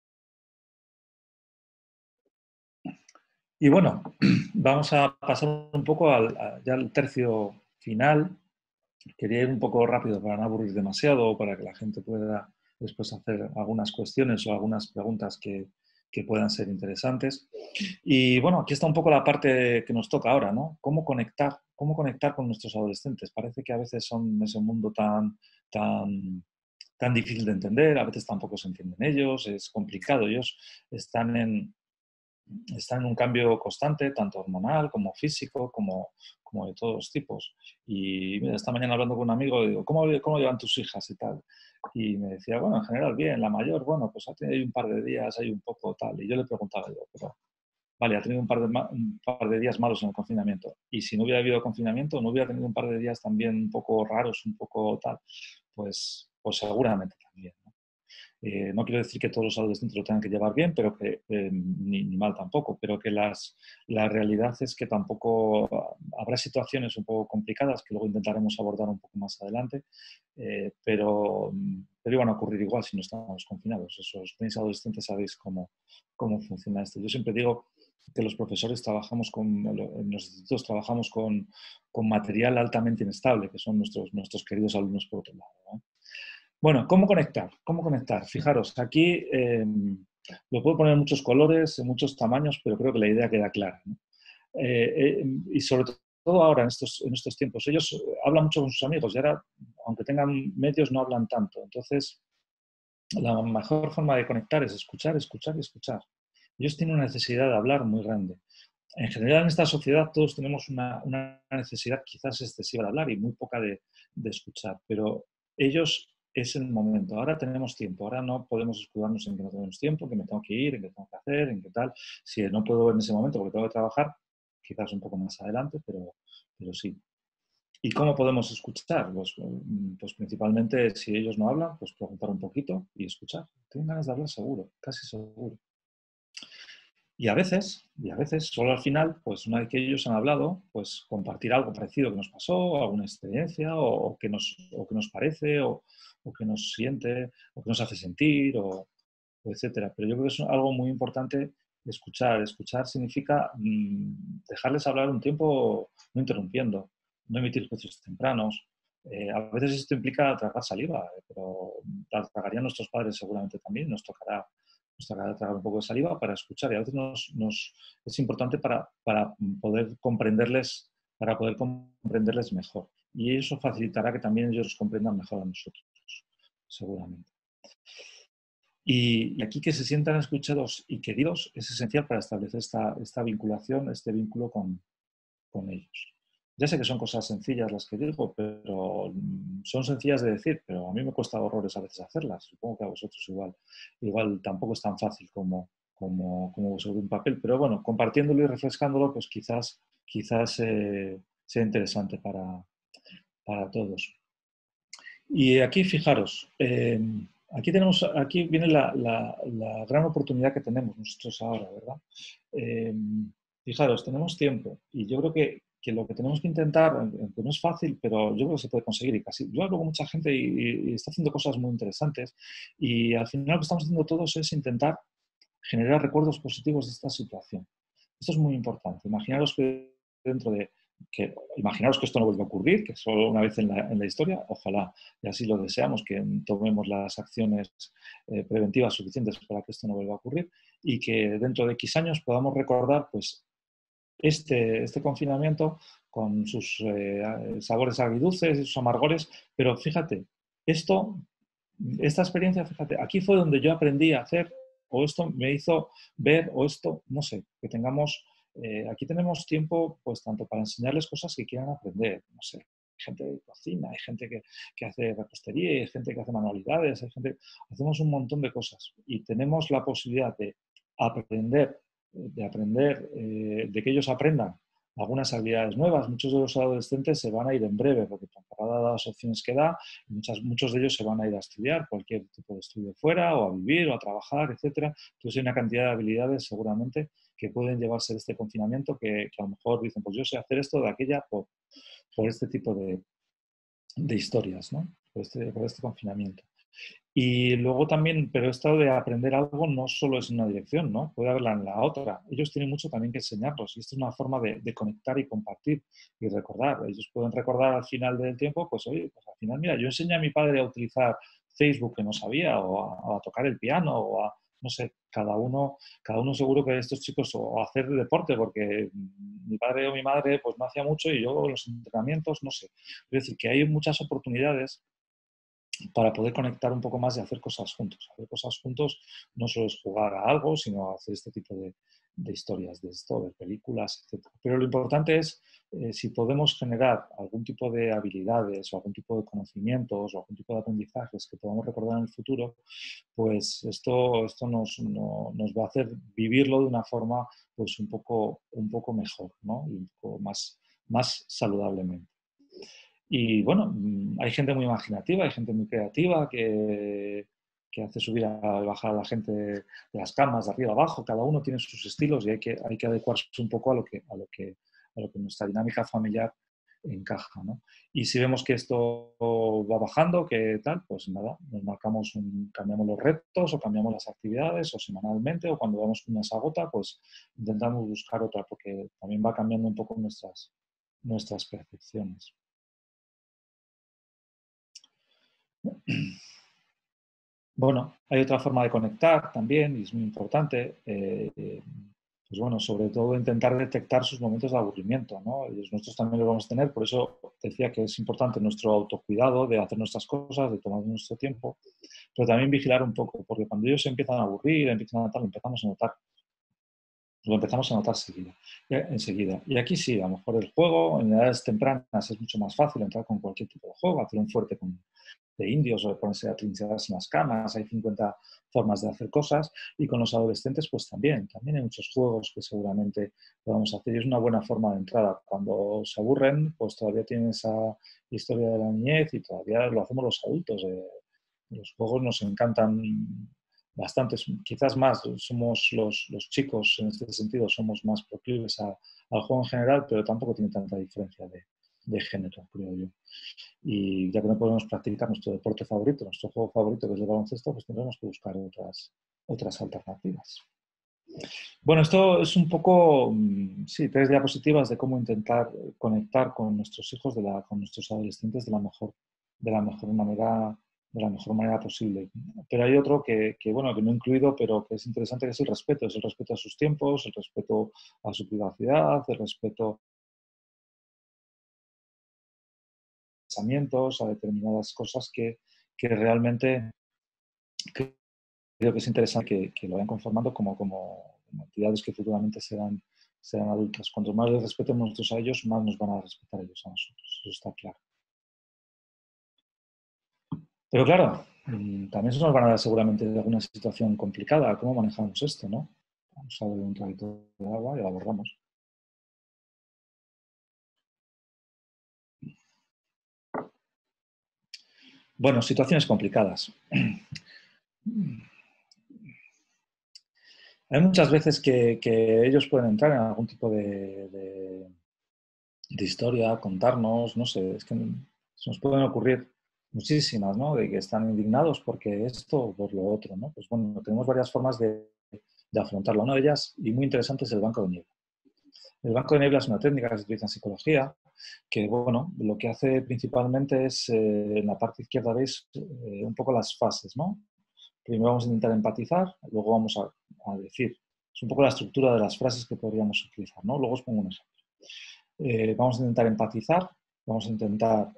Y bueno, vamos a pasar un poco ya al tercio final. Quería ir un poco rápido para no aburrir demasiado, para que la gente pueda después hacer algunas cuestiones o algunas preguntas que puedan ser interesantes. Y bueno, aquí está un poco la parte que nos toca ahora, ¿no? ¿Cómo conectar con nuestros adolescentes? Parece que a veces son ese mundo tan difícil de entender, a veces tampoco se entienden ellos, es complicado. Ellos están en un cambio constante, tanto hormonal como físico, como de todos los tipos. Y mira, esta mañana hablando con un amigo, digo, ¿cómo llevan tus hijas y tal? Y me decía, bueno, en general bien, la mayor, bueno, pues ha tenido un par de días, hay un poco tal. Y yo le preguntaba, digo, pero vale, ha tenido un par de días malos en el confinamiento. Y si no hubiera habido confinamiento, no hubiera tenido un par de días también un poco raros, un poco tal, pues seguramente también, ¿no? No quiero decir que todos los adolescentes lo tengan que llevar bien, pero que ni mal tampoco, pero que la realidad es que tampoco habrá situaciones un poco complicadas que luego intentaremos abordar un poco más adelante, pero iban a ocurrir igual si no estamos confinados. Esos tenéis adolescentes, sabéis cómo funciona esto. Yo siempre digo que los profesores en los institutos trabajamos con material altamente inestable, que son nuestros queridos alumnos por otro lado, ¿no? Bueno, ¿cómo conectar? Fijaros, aquí lo puedo poner en muchos colores, en muchos tamaños, pero creo que la idea queda clara, ¿no? Y sobre todo ahora, en estos tiempos, ellos hablan mucho con sus amigos y ahora, aunque tengan medios, no hablan tanto. Entonces, la mejor forma de conectar es escuchar, escuchar y escuchar. Ellos tienen una necesidad de hablar muy grande. En general, en esta sociedad todos tenemos una necesidad quizás excesiva de hablar y muy poca de escuchar, pero ellos es el momento. Ahora tenemos tiempo, ahora no podemos escudarnos en que no tenemos tiempo, que me tengo que ir, en qué tengo que hacer, en qué tal. Si no puedo en ese momento porque tengo que trabajar, quizás un poco más adelante, pero sí. ¿Y cómo podemos escuchar? Pues principalmente si ellos no hablan, pues preguntar un poquito y escuchar. Tienen ganas de hablar seguro, casi seguro. Y a veces, solo al final, pues una vez que ellos han hablado, pues compartir algo parecido que nos pasó, alguna experiencia o que nos parece, o o que nos siente, o que nos hace sentir, o etcétera. Pero yo creo que es algo muy importante escuchar. Escuchar significa dejarles hablar un tiempo no interrumpiendo, no emitir juicios tempranos. A veces esto implica tragar saliva, pero la tragarían nuestros padres seguramente también. Nos tocará tragar un poco de saliva para escuchar. Y a veces es importante para poder comprenderles mejor. Y eso facilitará que también ellos nos comprendan mejor a nosotros, seguramente. Y aquí que se sientan escuchados y queridos es esencial para establecer esta vinculación, este vínculo con ellos. Ya sé que son cosas sencillas las que digo, pero son sencillas de decir, pero a mí me cuesta horrores a veces hacerlas. Supongo que a vosotros igual. Igual tampoco es tan fácil como sobre un papel, pero bueno, compartiéndolo y refrescándolo, pues quizás sea interesante para todos. Y aquí, fijaros, aquí viene la gran oportunidad que tenemos nosotros ahora, ¿verdad? Eh, Fijaros, tenemos tiempo y yo creo que lo que tenemos que intentar, aunque no es fácil, pero yo creo que se puede conseguir y casi. Yo hablo con mucha gente y está haciendo cosas muy interesantes y al final lo que estamos haciendo todos es intentar generar recuerdos positivos de esta situación. Esto es muy importante. Imaginaros que imaginaros que esto no vuelva a ocurrir, que solo una vez en la historia, ojalá, y así lo deseamos, que tomemos las acciones preventivas suficientes para que esto no vuelva a ocurrir y que dentro de X años podamos recordar pues, este confinamiento con sus sabores agridulces y sus amargores, pero fíjate, esta experiencia, fíjate, aquí fue donde yo aprendí a hacer, o esto me hizo ver, o esto, no sé, que tengamos, aquí tenemos tiempo, pues tanto para enseñarles cosas que quieran aprender, no sé, hay gente que cocina, hay gente que hace repostería, hay gente que hace manualidades, hacemos un montón de cosas y tenemos la posibilidad aprender, de que ellos aprendan algunas habilidades nuevas. Muchos de los adolescentes se van a ir en breve, porque para las opciones que da, muchos de ellos se van a ir a estudiar cualquier tipo de estudio fuera, o a vivir, o a trabajar, etcétera. Entonces hay una cantidad de habilidades seguramente que pueden llevarse de este confinamiento que a lo mejor dicen, pues yo sé hacer esto de aquella por este tipo de historias, ¿no? Por este confinamiento. Y luego también, pero esto de aprender algo no solo es en una dirección, ¿no? Puede haberla en la otra. Ellos tienen mucho también que enseñarlos y esto es una forma de conectar y compartir y recordar. Ellos pueden recordar al final del tiempo, pues oye, pues al final, mira, yo enseñé a mi padre a utilizar Facebook que no sabía o a tocar el piano o a, no sé, cada uno seguro que estos chicos o a hacer deporte porque mi padre o mi madre pues no hacía mucho y yo los entrenamientos, no sé. Es decir, que hay muchas oportunidades para poder conectar un poco más y hacer cosas juntos. Hacer cosas juntos no solo es jugar a algo, sino hacer este tipo de historias, de esto, de películas, etc. Pero lo importante es si podemos generar algún tipo de habilidades o algún tipo de conocimientos o algún tipo de aprendizajes que podamos recordar en el futuro, pues esto nos va a hacer vivirlo de una forma pues un poco mejor, ¿no? Y un poco más saludablemente. Y bueno, hay gente muy imaginativa, hay gente muy creativa que hace subir y bajar a la gente de las camas, de arriba a abajo. Cada uno tiene sus estilos y hay que adecuarse un poco a lo que nuestra dinámica familiar encaja, ¿no? Y si vemos que esto va bajando, que tal, pues nada, cambiamos los retos o cambiamos las actividades o semanalmente o cuando vemos que una se agota, pues intentamos buscar otra porque también va cambiando un poco nuestras percepciones. Bueno, hay otra forma de conectar también y es muy importante. Pues bueno, sobre todo intentar detectar sus momentos de aburrimiento, ¿no? Y nosotros también lo vamos a tener, por eso decía que es importante nuestro autocuidado de hacer nuestras cosas, de tomar nuestro tiempo, pero también vigilar un poco, porque cuando ellos se empiezan a aburrir, empiezan a tal, lo empezamos a notar enseguida. Y aquí sí, a lo mejor el juego en edades tempranas es mucho más fácil entrar con cualquier tipo de juego, hacer un fuerte de indios o ponerse a trincherarse en las camas, hay 50 formas de hacer cosas y con los adolescentes pues también hay muchos juegos que seguramente podamos hacer y es una buena forma de entrada. Cuando se aburren pues todavía tienen esa historia de la niñez y todavía lo hacemos los adultos. Los juegos nos encantan bastantes, quizás más, somos los chicos en este sentido, somos más proclives al juego en general, pero tampoco tiene tanta diferencia de género, creo yo. Y ya que no podemos practicar nuestro deporte favorito, nuestro juego favorito, que es el baloncesto, pues tendremos que buscar otras alternativas. Bueno, esto es un poco, sí, 3 diapositivas de cómo intentar conectar con nuestros hijos, con nuestros adolescentes de la mejor manera posible. Pero hay otro bueno, que no he incluido, pero que es interesante, que es el respeto. Es el respeto a sus tiempos, el respeto a su privacidad, el respeto a pensamientos, a determinadas cosas que realmente creo que es interesante que lo vayan conformando como entidades que futuramente serán adultas. Cuanto más les respetemos nosotros a ellos, más nos van a respetar ellos a nosotros. Eso está claro. Pero claro, también se nos van a dar seguramente alguna situación complicada. ¿Cómo manejamos esto, no? Vamos a beber un traguito de agua y la borramos. Bueno, situaciones complicadas. Hay muchas veces que ellos pueden entrar en algún tipo de historia, contarnos, no sé, es que se nos pueden ocurrir muchísimas, ¿no? De que están indignados porque esto o por lo otro, ¿no? Pues bueno, tenemos varias formas de afrontarlo. Una de ellas, y muy interesante, es el banco de niebla. El banco de niebla es una técnica que se utiliza en psicología, que, bueno, lo que hace principalmente es, en la parte izquierda veis un poco las fases, ¿no? Primero vamos a intentar empatizar, luego vamos a decir. Es un poco la estructura de las frases que podríamos utilizar, ¿no? Luego os pongo un ejemplo. Vamos a intentar empatizar, vamos a intentar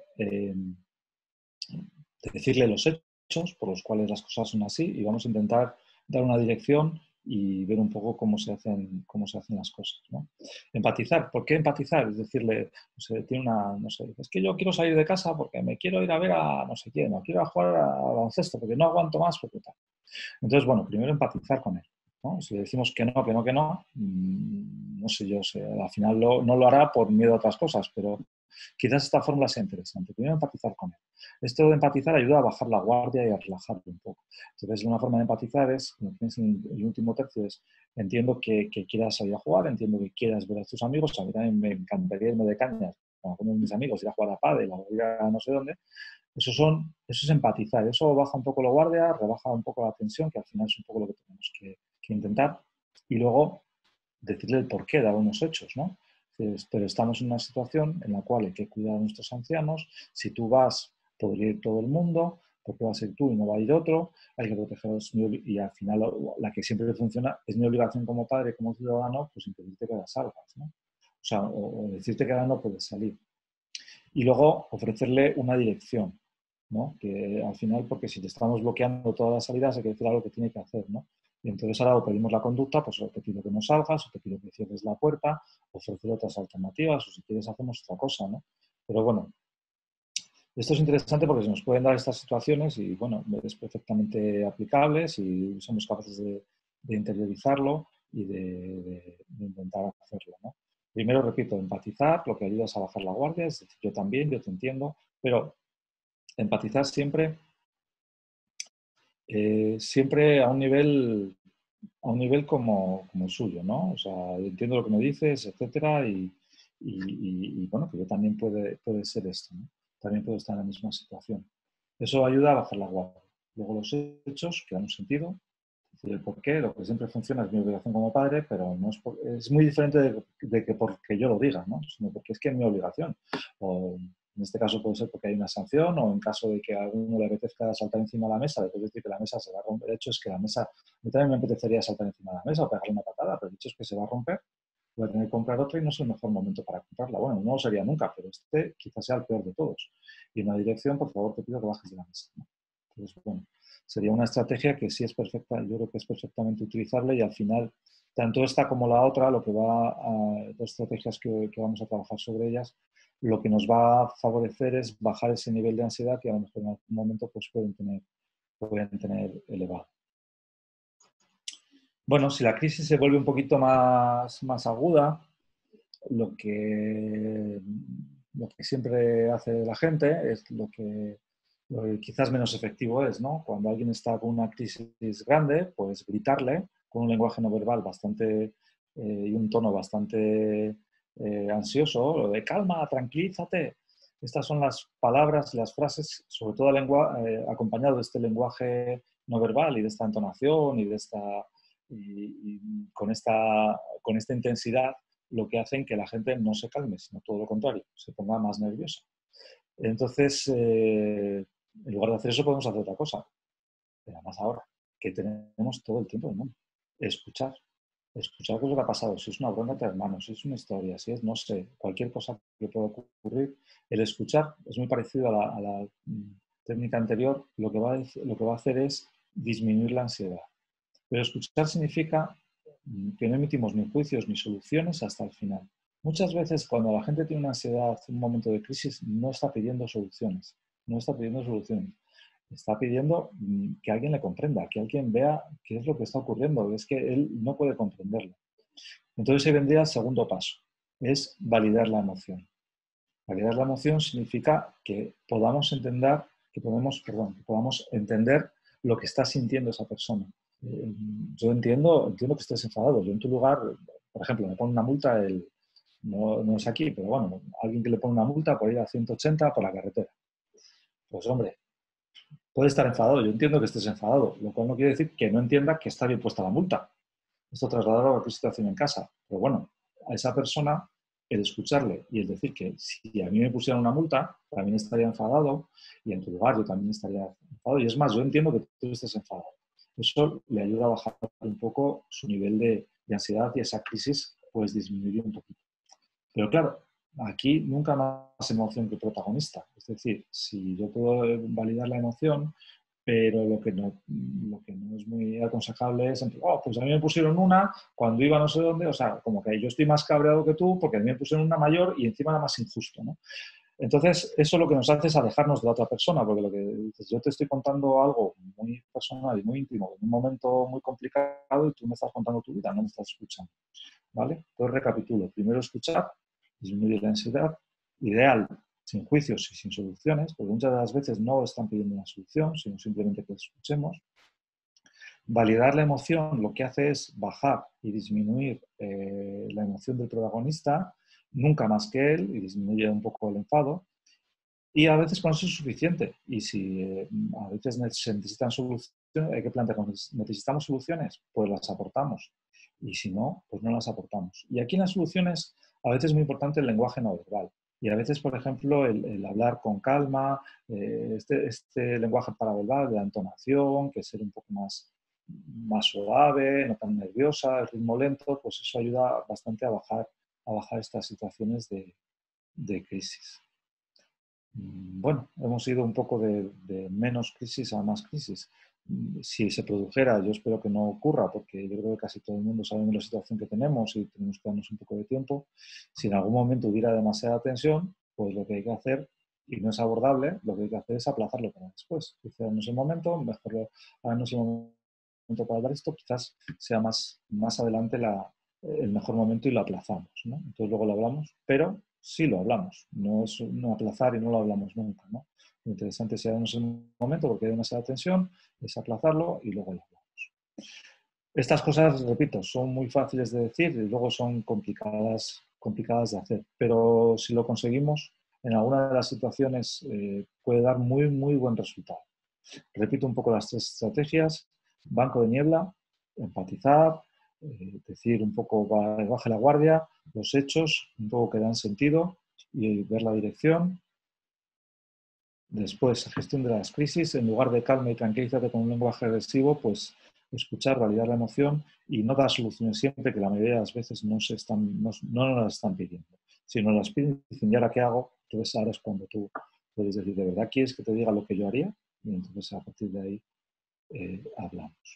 decirle los hechos por los cuales las cosas son así y vamos a intentar dar una dirección y ver un poco cómo se hacen las cosas, ¿no? Empatizar. ¿Por qué empatizar? Es decirle, no sé, no sé, es que yo quiero salir de casa porque me quiero ir a ver a no sé quién, o quiero ir a jugar a baloncesto porque no aguanto más, porque tal. Entonces, bueno, primero empatizar con él, ¿no? Si le decimos que no, no sé yo, al final no lo hará por miedo a otras cosas, pero quizás esta fórmula sea interesante. Primero empatizar con él. Esto de empatizar ayuda a bajar la guardia y a relajarlo un poco. Entonces, una forma de empatizar es, como tienes en el último tercio, es entiendo que quieras salir a jugar, entiendo que quieras ver a tus amigos, a mí también me encantaría irme de cañas con algunos de mis amigos, ir a jugar a pádel o ir a no sé dónde. Eso es empatizar, eso baja un poco la guardia, rebaja un poco la tensión, que al final es un poco lo que tenemos que intentar, y luego decirle el porqué, dar unos hechos, ¿no? Pero estamos en una situación en la cual hay que cuidar a nuestros ancianos, si tú vas, podría ir todo el mundo, ¿por qué vas a ir tú y no va a ir otro? Hay que protegerlos y al final la que siempre funciona es mi obligación como padre, como ciudadano, pues impedirte que las salgas, ¿no? O sea, o decirte que ahora no puedes salir. Y luego ofrecerle una dirección, ¿no? Que al final, porque si le estamos bloqueando todas las salidas, hay que decir algo que tiene que hacer, ¿no? Y entonces ahora o pedimos la conducta, pues o te pido que no salgas, o te pido que cierres la puerta, ofrecer otras alternativas, o si quieres hacemos otra cosa, ¿no? Pero bueno, esto es interesante porque se nos pueden dar estas situaciones y, bueno, es perfectamente aplicable si somos capaces de interiorizarlo y de intentar hacerlo, ¿no? Primero, repito, empatizar, lo que ayuda es a bajar la guardia, es decir, yo también, yo te entiendo, pero empatizar siempre a un nivel como el suyo, ¿no? O sea, entiendo lo que me dices, etcétera, bueno, que yo también puede ser esto, ¿no? También puedo estar en la misma situación. Eso ayuda a bajar la guardia. Luego los hechos, que dan un sentido, decir el por qué, lo que siempre funciona es mi obligación como padre, pero no es muy diferente de que porque yo lo diga, ¿no? Sino porque es que es mi obligación. O en este caso puede ser porque hay una sanción o en caso de que a alguno le apetezca saltar encima de la mesa, le puedes decir que la mesa se va a romper. El hecho es que la mesa, a mí también me apetecería saltar encima de la mesa o pegarle una patada, pero el hecho es que se va a romper, voy a tener que comprar otra y no es el mejor momento para comprarla. Bueno, no lo sería nunca, pero este quizás sea el peor de todos. Y en la dirección, por favor, te pido que bajes de la mesa, ¿no? Entonces, bueno, sería una estrategia que sí es perfecta, yo creo que es perfectamente utilizable y al final, tanto esta como la otra, lo que va a dos estrategias que vamos a trabajar sobre ellas, lo que nos va a favorecer es bajar ese nivel de ansiedad que a lo mejor en algún momento pues, pueden tener elevado. Bueno, si la crisis se vuelve un poquito más aguda, lo que siempre hace la gente es lo que quizás menos efectivo es, ¿no? Cuando alguien está con una crisis grande, pues gritarle con un lenguaje no verbal bastante y un tono bastante ansioso, o de calma, tranquilízate. Estas son las palabras, las frases, sobre todo acompañado de este lenguaje no verbal y de esta entonación y de y con esta intensidad, lo que hacen que la gente no se calme, sino todo lo contrario, se ponga más nerviosa. Entonces, en lugar de hacer eso, podemos hacer otra cosa. Pero además ahora, que tenemos todo el tiempo del mundo. Escuchar. Escuchar qué es lo que ha pasado. Si es una bronca entre hermanos, si es una historia, si es, no sé, cualquier cosa que pueda ocurrir. El escuchar es muy parecido a la técnica anterior. Lo que va a hacer es disminuir la ansiedad. Pero escuchar significa que no emitimos ni juicios ni soluciones hasta el final. Muchas veces cuando la gente tiene una ansiedad, un momento de crisis, no está pidiendo soluciones. No está pidiendo soluciones. Está pidiendo que alguien le comprenda, que alguien vea qué es lo que está ocurriendo. Es que él no puede comprenderlo. Entonces ahí vendría el segundo paso. Es validar la emoción. Validar la emoción significa que podamos entender, que podamos entender lo que está sintiendo esa persona. Yo entiendo que estés enfadado. Yo en tu lugar, por ejemplo, me pone una multa, no es aquí, pero bueno, alguien que le pone una multa por ir a 180 por la carretera. Pues hombre, puede estar enfadado. Yo entiendo que estés enfadado, lo cual no quiere decir que no entienda que está bien puesta la multa. Esto trasladarlo a tu situación en casa. Pero bueno, a esa persona, el escucharle y el decir que si a mí me pusieran una multa, también estaría enfadado y en tu lugar yo también estaría enfadado. Y es más, yo entiendo que tú estés enfadado. Eso le ayuda a bajar un poco su nivel de ansiedad y esa crisis pues disminuir un poquito. Pero claro, aquí nunca más emoción que protagonista. Es decir, si yo puedo validar la emoción, pero lo que no es muy aconsejable es, pues a mí me pusieron una cuando iba no sé dónde, o sea, como que yo estoy más cabreado que tú porque a mí me pusieron una mayor y encima era más injusto, ¿no? Entonces, eso lo que nos hace es alejarnos de la otra persona, porque lo que dices, yo te estoy contando algo muy personal y muy íntimo, en un momento muy complicado y tú me estás contando tu vida, no me estás escuchando, ¿vale? Entonces, recapitulo. Primero, escuchar, disminuir la ansiedad, ideal, sin juicios y sin soluciones, porque muchas de las veces no están pidiendo una solución, sino simplemente que escuchemos. Validar la emoción lo que hace es bajar y disminuir la emoción del protagonista, nunca más que él, y disminuye un poco el enfado. Y a veces con eso es suficiente. Y si a veces se necesitan soluciones, hay que plantearnos, ¿necesitamos soluciones? Pues las aportamos. Y si no, pues no las aportamos. Y aquí en las soluciones a veces es muy importante el lenguaje no verbal. Y a veces, por ejemplo, el hablar con calma, este lenguaje paraverbal de la entonación, que es ser un poco más suave, no tan nerviosa, el ritmo lento, pues eso ayuda bastante a bajar estas situaciones de crisis. Bueno, hemos ido un poco de menos crisis a más crisis. Si se produjera, yo espero que no ocurra, porque yo creo que casi todo el mundo sabe la situación que tenemos y tenemos que darnos un poco de tiempo. Si en algún momento hubiera demasiada tensión, pues lo que hay que hacer, y no es abordable, lo que hay que hacer es aplazarlo para después. Quizás no es el momento, mejor no es el momento para hablar esto, quizás sea más adelante el mejor momento y lo aplazamos, ¿no? Entonces luego lo hablamos, pero sí lo hablamos, no es un aplazar y no lo hablamos nunca, ¿no? Lo interesante es no es el momento porque hay demasiada tensión, es aplazarlo y luego lo hablamos. Estas cosas, repito, son muy fáciles de decir y luego son complicadas de hacer, pero si lo conseguimos, en alguna de las situaciones puede dar muy buen resultado. Repito un poco las tres estrategias: banco de niebla, empatizar, decir un poco baje la guardia, los hechos, un poco que dan sentido y ver la dirección. Después, gestión de las crisis, en lugar de calma y tranquilízate con un lenguaje agresivo, pues escuchar, validar la emoción y no dar soluciones siempre, que la mayoría de las veces no nos las están pidiendo. Si nos las piden, dicen, ¿y ahora qué hago? Entonces ahora es cuando tú puedes decir, ¿de verdad quieres que te diga lo que yo haría? Y entonces a partir de ahí hablamos.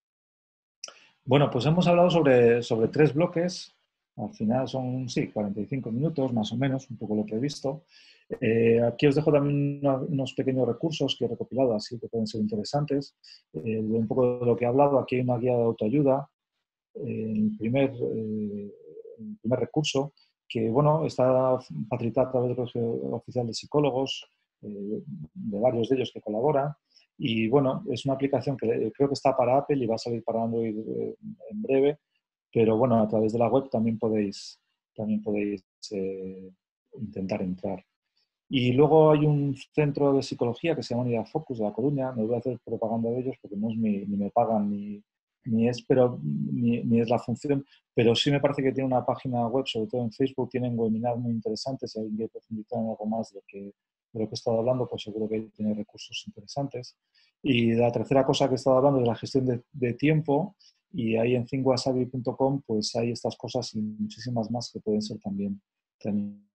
Bueno, pues hemos hablado sobre tres bloques. Al final son, sí, 45 minutos más o menos, un poco lo previsto. Aquí os dejo también unos pequeños recursos que he recopilado, así que pueden ser interesantes. Un poco de lo que he hablado, aquí hay una guía de autoayuda. El primer recurso, que bueno, está facilitada a través del Colegio Oficial de Psicólogos, de varios de ellos que colaboran. Y bueno, es una aplicación que creo que está para Apple y va a salir para Android en breve, pero bueno, a través de la web también podéis también podéis intentar entrar. Y luego hay un centro de psicología que se llama Unidad Focus de La Coruña. No voy a hacer propaganda de ellos porque no es ni me pagan ni es la función, pero sí me parece que tiene una página web, sobre todo en Facebook, tienen webinars muy interesantes. Si alguien quiere profundizar en algo más de lo que he estado hablando, pues seguro que tiene recursos interesantes. Y la tercera cosa que he estado hablando es la gestión de tiempo, y ahí en thinkwasabi.com pues hay estas cosas y muchísimas más que pueden ser también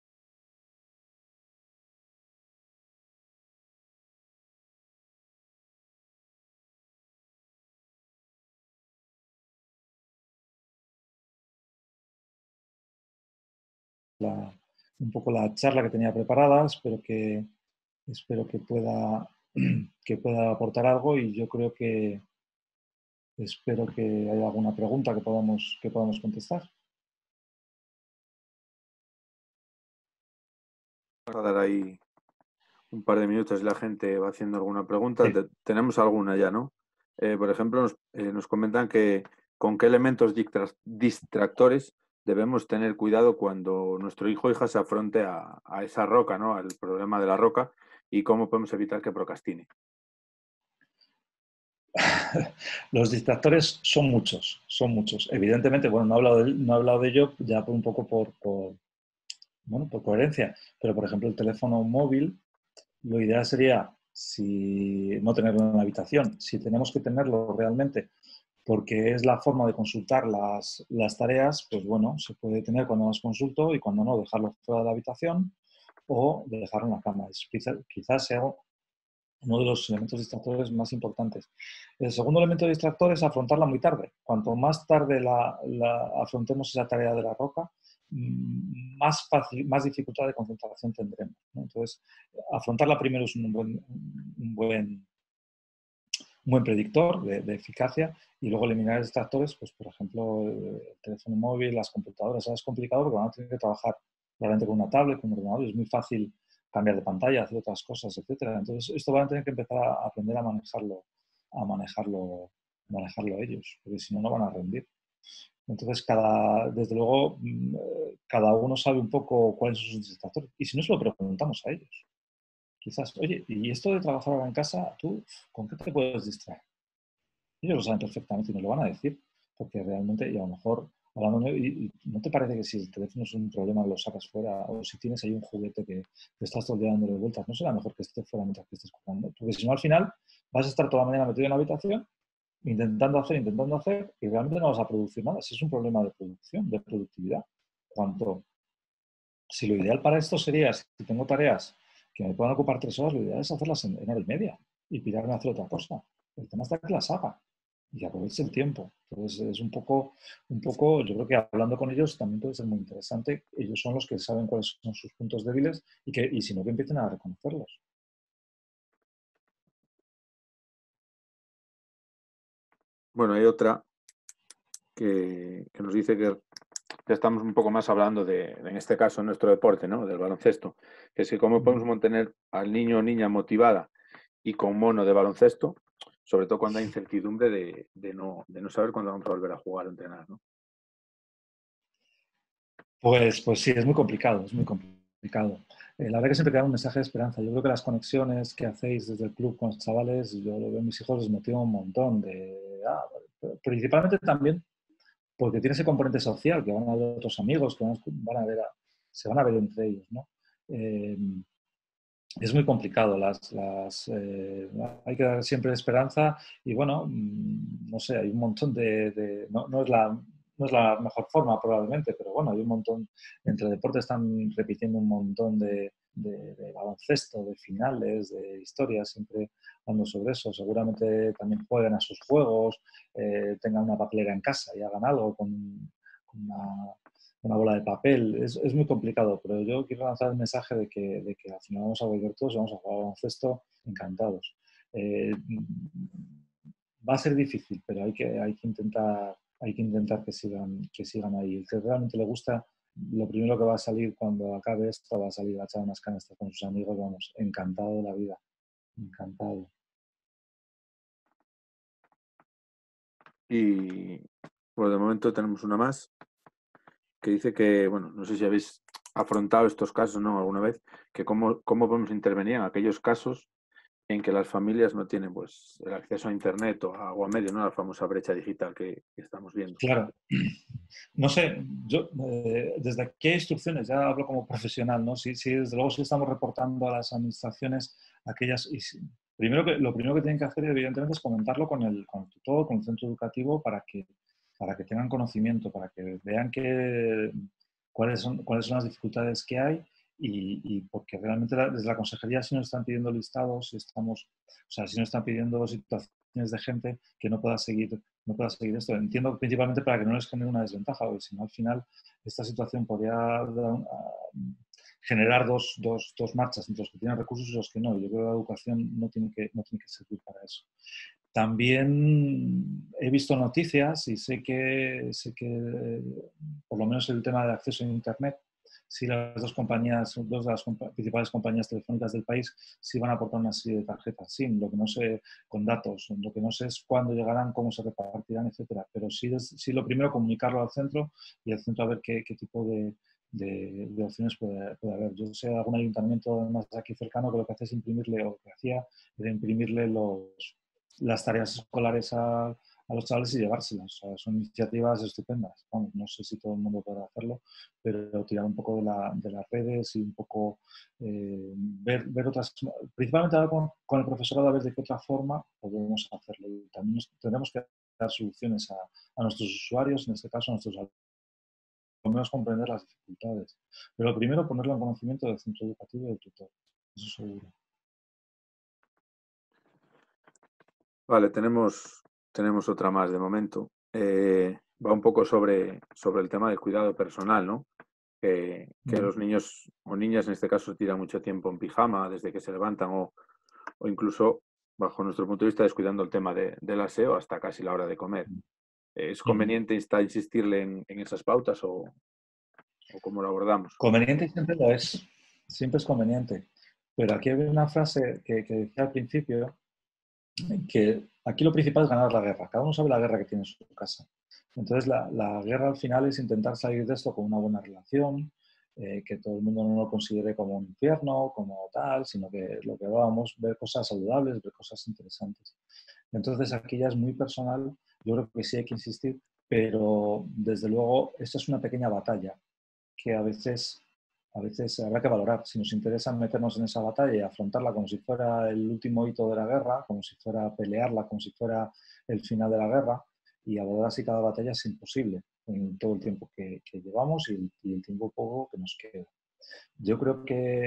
un poco la charla que tenía preparada. Espero que pueda aportar algo, y yo creo que espero que haya alguna pregunta que podamos contestar. Vamos a dar ahí un par de minutos y la gente va haciendo alguna pregunta. Sí. Tenemos alguna ya, ¿no? Por ejemplo, nos comentan que con qué elementos distractores debemos tener cuidado cuando nuestro hijo o hija se afronte a esa roca, ¿no? Al problema de la roca, y cómo podemos evitar que procrastine. Los distractores son muchos, son muchos. Evidentemente, bueno, no he hablado de ello ya un poco bueno, por coherencia, pero por ejemplo el teléfono móvil, lo ideal sería no tenerlo en la habitación. Si tenemos que tenerlo realmente porque es la forma de consultar las tareas, pues bueno, se puede tener cuando las consulto, y cuando no, dejarlo fuera de la habitación o dejarlo en la cama. Quizás sea uno de los elementos distractores más importantes. El segundo elemento distractor es afrontarla muy tarde. Cuanto más tarde afrontemos esa tarea de la roca, más dificultad de concentración tendremos, ¿no? Entonces, afrontarla primero es un buen predictor de eficacia, y luego eliminar distractores, pues por ejemplo, el teléfono móvil, las computadoras. Ahora es complicado porque van a tener que trabajar realmente con una tablet, con un ordenador, y es muy fácil cambiar de pantalla, hacer otras cosas, etcétera. Entonces, esto van a tener que empezar a aprender a manejarlo, a manejarlo ellos, porque si no, no van a rendir. Entonces, desde luego, cada uno sabe un poco cuáles son sus distractores. Y si no, se lo preguntamos a ellos. Quizás, oye, ¿y esto de trabajar ahora en casa, tú con qué te puedes distraer? Ellos lo saben perfectamente y nos lo van a decir, porque realmente, y a lo mejor, hablando, y ¿no te parece que si el teléfono es un problema lo sacas fuera, o si tienes ahí un juguete que te estás todo el día dándole vueltas, no será mejor que esté fuera mientras que estés jugando? Porque si no, al final vas a estar toda la mañana metido en la habitación intentando hacer, y realmente no vas a producir nada. Si es un problema de producción, de productividad. Si lo ideal para esto sería, si tengo tareas que me puedan ocupar 3 horas, lo ideal es hacerlas en hora y media y pirarme a hacer otra cosa. El tema está que las haga y que aproveche el tiempo. Entonces es un poco, yo creo que hablando con ellos también puede ser muy interesante. Ellos son los que saben cuáles son sus puntos débiles, y si no, que empiecen a reconocerlos. Bueno, hay otra que nos dice que estamos un poco más hablando en este caso, nuestro deporte, ¿no? Del baloncesto, que es que cómo podemos mantener al niño o niña motivada y con mono de baloncesto, sobre todo cuando hay incertidumbre de no saber cuándo vamos a volver a jugar o entrenar, ¿no? Pues sí, es muy complicado, es muy complicado. La verdad que siempre queda un mensaje de esperanza. Yo creo que las conexiones que hacéis desde el club con los chavales, yo lo veo en mis hijos, les motiva un montón. Principalmente también porque tiene ese componente social, que van a ver otros amigos, que se van a ver entre ellos, ¿no? Eh, es muy complicado. Hay que dar siempre esperanza, y bueno, no sé, hay un montón no es la mejor forma probablemente, pero bueno, hay un montón, entre deportes están repitiendo un montón de baloncesto, de finales, de historias, siempre hablando sobre eso. Seguramente también jueguen a sus juegos, tengan una papelera en casa y hagan algo con una bola de papel. Es muy complicado, pero yo quiero lanzar el mensaje de que al final vamos a volver todos y vamos a jugar al baloncesto encantados. Va a ser difícil, pero hay que intentar que sigan ahí. El que realmente le gusta, lo primero que va a salir cuando acabe esto, va a salir a echar unas canastas con sus amigos, vamos, encantado de la vida, encantado. Y bueno, de momento tenemos una más, que dice que, bueno, no sé si habéis afrontado estos casos, ¿no? Alguna vez, que cómo podemos intervenir en aquellos casos en que las familias no tienen pues el acceso a internet o a agua medio, ¿no? La famosa brecha digital que estamos viendo. Claro. No sé, yo desde aquí hay instrucciones, ya hablo como profesional, ¿no? Sí, desde luego sí estamos reportando a las administraciones aquellas... lo primero que tienen que hacer, evidentemente, es comentarlo con el tutor, con el centro educativo, para que tengan conocimiento, para que vean cuáles son las dificultades que hay y porque realmente desde la consejería sí nos están pidiendo listados, sí nos están pidiendo situaciones de gente que no pueda seguir esto. Entiendo principalmente para que no les genere una desventaja, porque si no, al final, esta situación podría generar dos marchas, entre los que tienen recursos y los que no. Yo creo que la educación no tiene que servir para eso. También he visto noticias y sé que por lo menos el tema de acceso a Internet, si las dos de las principales compañías telefónicas del país, sí van a aportar una serie de tarjetas SIM, lo que no sé, con datos, lo que no sé es cuándo llegarán, cómo se repartirán, etcétera. Pero sí lo primero comunicarlo al centro y el centro a ver qué tipo de opciones puede haber. Yo sé de algún ayuntamiento más aquí cercano que lo que hace es imprimirle, o que hacía, era imprimirle las tareas escolares a los chavales y llevárselas. O sea, son iniciativas estupendas. Vamos, no sé si todo el mundo podrá hacerlo, pero tirar un poco de las redes y un poco ver otras... Principalmente hablar con el profesorado a ver de qué otra forma podemos hacerlo. Y también tendremos que dar soluciones a nuestros usuarios, en este caso a nuestros alumnos, al menos comprender las dificultades. Pero lo primero, ponerlo en conocimiento del centro educativo y del tutor. Eso seguro. Vale, tenemos otra más de momento. Va un poco sobre el tema del cuidado personal, ¿no? Que los niños o niñas en este caso tiran mucho tiempo en pijama desde que se levantan o incluso, bajo nuestro punto de vista, descuidando el tema del aseo hasta casi la hora de comer. ¿Es conveniente insistirle en esas pautas o cómo lo abordamos? Conveniente siempre lo es. Siempre es conveniente. Pero aquí hay una frase que decía al principio, que aquí lo principal es ganar la guerra. Cada uno sabe la guerra que tiene en su casa. Entonces, la guerra al final es intentar salir de esto con una buena relación, que todo el mundo no lo considere como un infierno, como tal, sino que lo que vamos, ver cosas saludables, ver cosas interesantes. Entonces, aquí ya es muy personal. Yo creo que sí hay que insistir, pero desde luego, esta es una pequeña batalla que a veces habrá que valorar. Si nos interesa meternos en esa batalla y afrontarla como si fuera el último hito de la guerra, como si fuera pelearla, como si fuera el final de la guerra, y abordar así cada batalla es imposible en todo el tiempo que llevamos y el tiempo poco que nos queda. Yo creo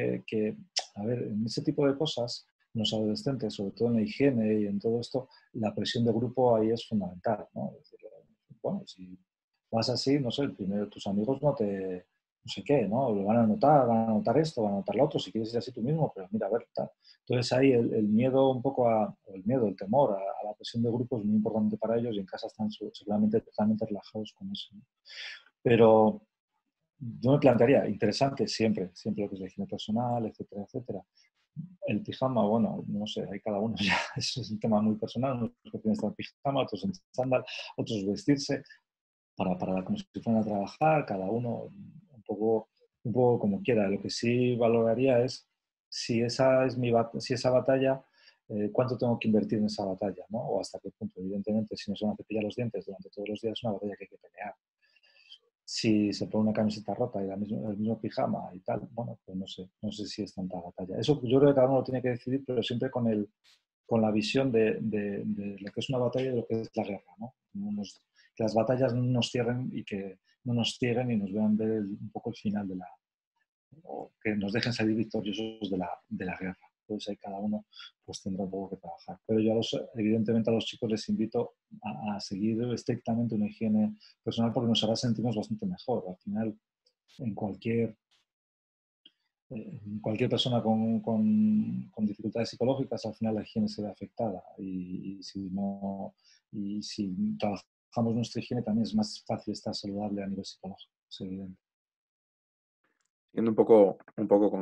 a ver, en ese tipo de cosas, en los adolescentes, sobre todo en la higiene y en todo esto, la presión de grupo ahí es fundamental, ¿no? Es decir, bueno, si vas así, no sé, primero tus amigos no sé qué, ¿no? Lo van a notar esto, van a notar lo otro, si quieres ir así tú mismo, pero mira, a ver, tal. Entonces ahí el miedo un poco el temor a la presión de grupo es muy importante para ellos y en casa están seguramente totalmente relajados con eso, ¿no? Pero yo me plantearía, interesante siempre lo que es la higiene personal, etcétera, etcétera. El pijama, bueno, no sé, hay cada uno ya, eso es un tema muy personal, unos prefieren estar en pijama, otros en chándal, otros vestirse, para como si fueran a trabajar, cada uno un poco como quiera. Lo que sí valoraría es si esa batalla, cuánto tengo que invertir en esa batalla, ¿no? O hasta qué punto. Evidentemente, si no se van a cepillar los dientes durante todos los días, es una batalla que hay que pelear. Si se pone una camiseta rota y el mismo pijama y tal, bueno, pues no sé si es tanta batalla. Eso yo creo que cada uno lo tiene que decidir, pero siempre con la visión de lo que es una batalla y de lo que es la guerra, ¿no? Que las batallas no nos cierren y que no nos cieguen y nos vean ver un poco el final o que nos dejen salir victoriosos de la guerra. Entonces ahí cada uno pues tendrá un poco que trabajar. Pero yo evidentemente a los chicos les invito a seguir estrictamente una higiene personal porque nos hará sentirnos bastante mejor. Al final, en cualquier persona con dificultades psicológicas, al final la higiene se ve afectada y si trabajamos nuestra higiene también es más fácil estar saludable a nivel psicológico, es evidente. Yendo un poco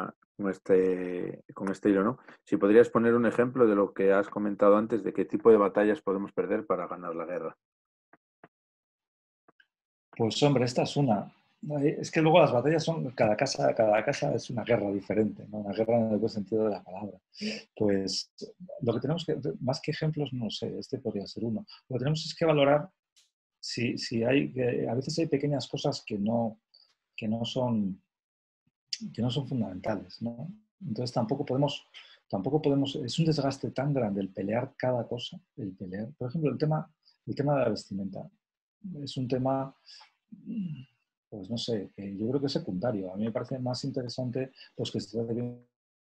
con este hilo, ¿no? Si podrías poner un ejemplo de lo que has comentado antes, de qué tipo de batallas podemos perder para ganar la guerra. Pues hombre, esta es una. Es que luego las batallas son, cada casa es una guerra diferente, ¿no? Una guerra en el buen sentido de la palabra. Pues lo que tenemos que, más que ejemplos, no sé, este podría ser uno. Lo que tenemos es que valorar si hay, a veces hay pequeñas cosas que no son, que no son fundamentales, ¿no? Entonces tampoco podemos, es un desgaste tan grande el pelear cada cosa, el pelear. Por ejemplo, el tema de la vestimenta. Es un tema, pues no sé, yo creo que es secundario. A mí me parece más interesante pues que se trate bien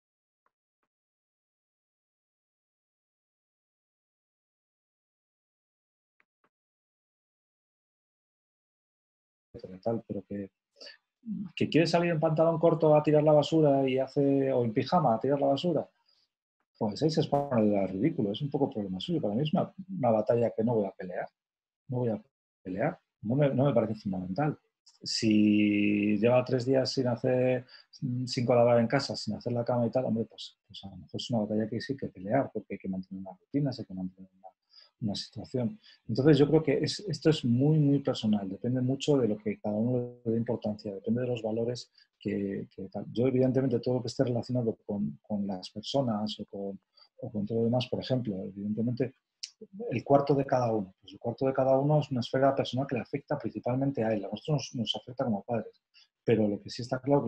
y tal, pero que quiere salir en pantalón corto a tirar la basura y hace, o en pijama a tirar la basura, pues ahí se expone al ridículo. Es un poco problema suyo. Para mí es una batalla que no voy a pelear. No voy a pelear. No me parece fundamental. Si lleva 3 días sin colaborar en casa, sin hacer la cama y tal, hombre, pues a lo mejor es una batalla que sí hay que pelear, porque hay que mantener una rutina, hay que mantener una situación. Entonces yo creo que esto es muy, muy personal, depende mucho de lo que cada uno le dé importancia, depende de los valores que tal. Yo evidentemente todo lo que esté relacionado con las personas o con todo lo demás, por ejemplo, evidentemente el cuarto de cada uno. Pues el cuarto de cada uno es una esfera personal que le afecta principalmente a él. A nosotros nos afecta como padres. Pero lo que sí está claro es que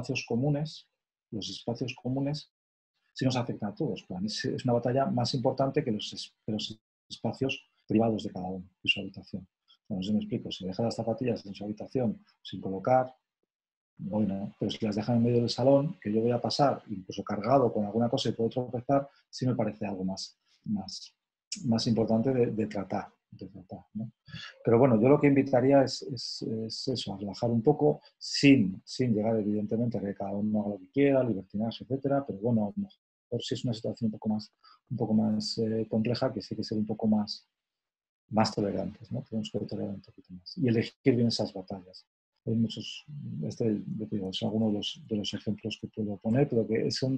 los espacios comunes sí nos afectan a todos. Para mí es una batalla más importante que que los espacios privados de cada uno, de su habitación. No sé si me explico. Si deja las zapatillas en su habitación sin colocar, bueno, pero si las dejan en medio del salón, que yo voy a pasar, incluso cargado con alguna cosa y puedo tropezar, sí me parece algo más, más importante de tratar. ¿No? Pero bueno, yo lo que invitaría es eso, a relajar un poco, sin llegar evidentemente a que cada uno haga lo que quiera, libertinaje, etcétera, pero bueno, a lo mejor si es una situación un poco más compleja, que sí que ser un poco más tolerantes, ¿no? Tenemos que tolerar un poquito más y elegir bien esas batallas. Hay muchos, digo, son algunos de los ejemplos que puedo poner, pero que son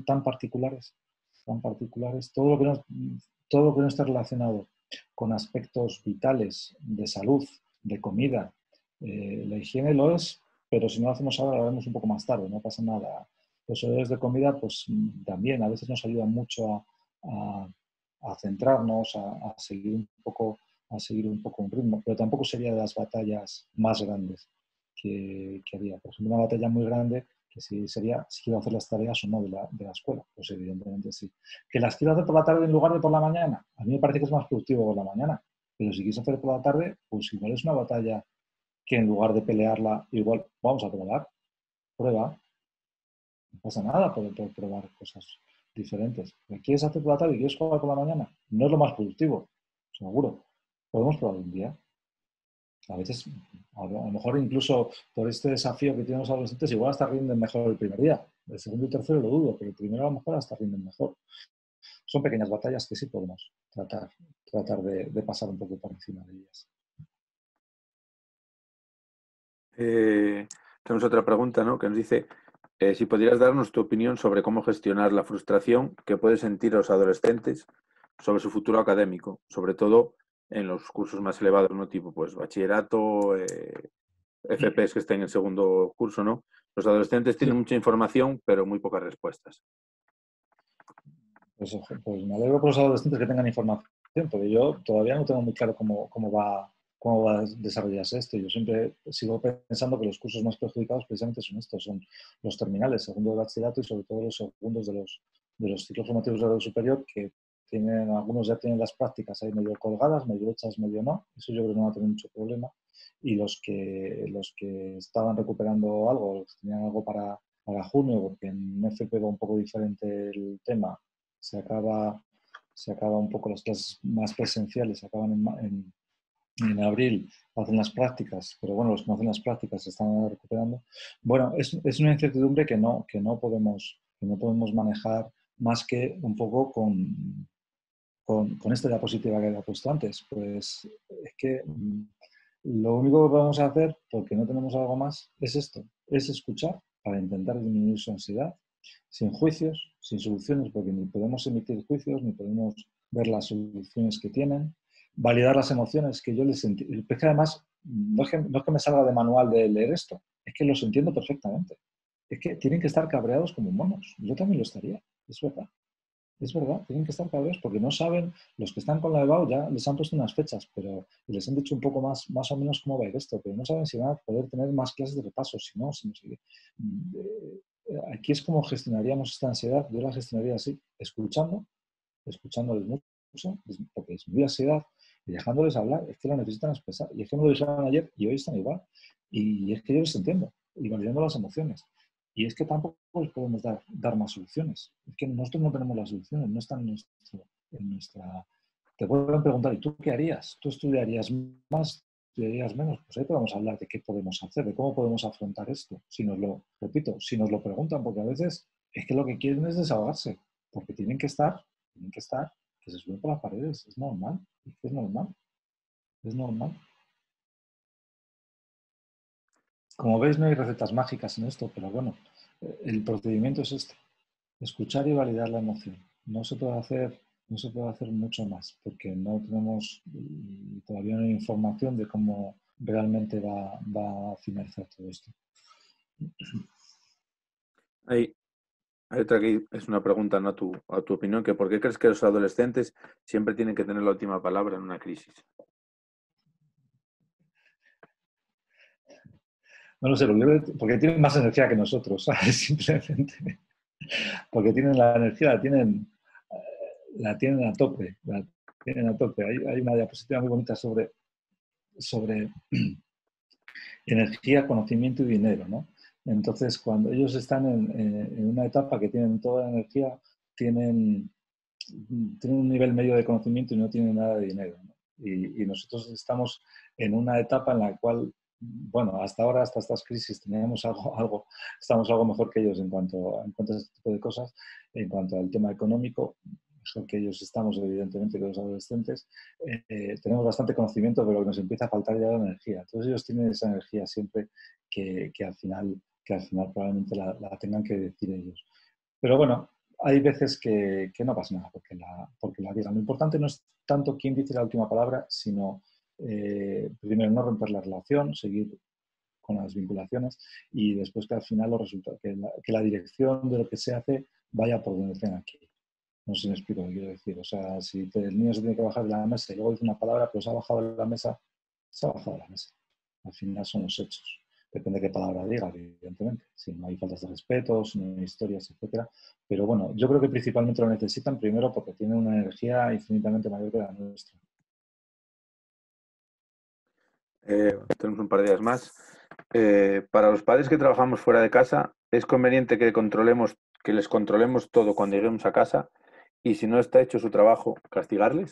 tan particulares, todo lo que no está relacionado con aspectos vitales de salud, de comida, la higiene lo es, pero si no lo hacemos ahora, lo haremos un poco más tarde, no pasa nada. Los horarios de comida, pues también a veces nos ayudan mucho a centrarnos, a seguir un poco un ritmo, pero tampoco sería de las batallas más grandes que había. Por ejemplo, una batalla muy grande que sí sería si quiero hacer las tareas o no de la escuela. Pues evidentemente sí. ¿Que las quiero hacer por la tarde en lugar de por la mañana? A mí me parece que es más productivo por la mañana, pero si quieres hacer por la tarde, pues igual es una batalla que en lugar de pelearla, igual vamos a probar, prueba, no pasa nada por probar cosas diferentes. ¿Quieres hacer por la tarde y quieres jugar por la mañana? No es lo más productivo, seguro. Podemos probar un día. A veces, a lo mejor incluso por este desafío que tienen los adolescentes, igual hasta rinden mejor el primer día. El segundo y tercero lo dudo, pero el primero a lo mejor hasta rinden mejor. Son pequeñas batallas que sí podemos tratar de pasar un poco por encima de ellas. Tenemos otra pregunta, ¿no? Que nos dice si podrías darnos tu opinión sobre cómo gestionar la frustración que pueden sentir los adolescentes sobre su futuro académico, sobre todo en los cursos más elevados, ¿no? Tipo, pues, bachillerato, FPs que estén en segundo curso, ¿no? Los adolescentes tienen Sí. mucha información, pero muy pocas respuestas. Pues me alegro por los adolescentes que tengan información, porque yo todavía no tengo muy claro cómo va a desarrollarse esto. Yo siempre sigo pensando que los cursos más perjudicados precisamente son estos, son los terminales, segundo de bachillerato y sobre todo los segundos de los ciclos formativos de grado superior, que algunos ya tienen las prácticas ahí medio colgadas, medio hechas, medio no. Eso yo creo que no va a tener mucho problema. Y los que estaban recuperando algo, los que tenían algo para junio, porque en FP va un poco diferente el tema, se acaba un poco las clases más presenciales, se acaban en abril, hacen las prácticas, pero bueno, los que no hacen las prácticas se están recuperando. Bueno, es una incertidumbre que no podemos manejar más que un poco con esta diapositiva que había puesto antes. Pues es que lo único que podemos hacer, porque no tenemos algo más, es esto, es escuchar para intentar disminuir su ansiedad, sin juicios, sin soluciones, porque ni podemos emitir juicios, ni podemos ver las soluciones que tienen, validar las emociones que yo les sentí. Es que además, no es que me salga de manual de leer esto, Es que los entiendo perfectamente. Es que tienen que estar cabreados como monos. Yo también lo estaría, es verdad. Es verdad, tienen que estar cabreados porque no saben, los que están con la EBAU ya les han puesto unas fechas, pero y les han dicho un poco más o menos cómo va a ir esto, pero no saben si van a poder tener más clases de repaso, si no, si no sigue. Aquí es como gestionaríamos esta ansiedad. Yo la gestionaría así, escuchándoles mucho, porque es muy ansiedad, y dejándoles hablar. Es que lo necesitan expresar. Y es que me lo dijeron ayer y hoy están igual. Y es que yo les entiendo, y validando las emociones. Y es que tampoco les podemos dar más soluciones. Es que nosotros no tenemos las soluciones, no están en nuestra... Te pueden preguntar, ¿y tú qué harías? ¿Tú estudiarías más? ¿Estudiarías menos? Pues ahí podemos hablar de qué podemos hacer, de cómo podemos afrontar esto. Si nos lo, repito, si nos lo preguntan, porque a veces es que lo que quieren es desahogarse, porque tienen que estar, que se suben por las paredes. Es normal, es normal, es normal. Como veis, no hay recetas mágicas en esto, pero bueno, el procedimiento es este. Escuchar y validar la emoción. No se puede hacer mucho más, porque no tenemos todavía no hay información de cómo realmente va a finalizar todo esto. Hay, hay otra que es una pregunta, ¿no? A tu opinión, que ¿por qué crees que los adolescentes siempre tienen que tener la última palabra en una crisis? No lo sé, porque tienen más energía que nosotros, ¿sabes? Simplemente. Porque tienen la energía, la tienen a tope. La tienen a tope. Hay una diapositiva muy bonita sobre energía, conocimiento y dinero, ¿no? Entonces, cuando ellos están en una etapa que tienen toda la energía, tienen un nivel medio de conocimiento y no tienen nada de dinero, ¿no? Y nosotros estamos en una etapa en la cual, bueno, hasta ahora, hasta estas crisis, estamos algo mejor que ellos en cuanto a este tipo de cosas, en cuanto al tema económico, mejor que ellos estamos, evidentemente, que los adolescentes. Tenemos bastante conocimiento, pero nos empieza a faltar ya la energía. Entonces ellos tienen esa energía siempre que al final probablemente la tengan que decir ellos. Pero bueno, hay veces que no pasa nada porque la digan. Lo importante no es tanto quién dice la última palabra, sino primero no romper la relación, seguir con las vinculaciones y después que al final los resultados, que la dirección de lo que se hace vaya por donde tenga que ir. No sé si me explico lo que quiero decir. O sea, si el niño se tiene que bajar de la mesa y luego dice una palabra, pero se ha bajado de la mesa, se ha bajado de la mesa. Al final son los hechos. Depende de qué palabra diga, evidentemente. Si no hay faltas de respeto, si no hay historias, etc. Pero bueno, yo creo que principalmente lo necesitan primero porque tienen una energía infinitamente mayor que la nuestra. Tenemos un par de días más. Para los padres que trabajamos fuera de casa, ¿es conveniente que les controlemos todo cuando lleguemos a casa y si no está hecho su trabajo, castigarles?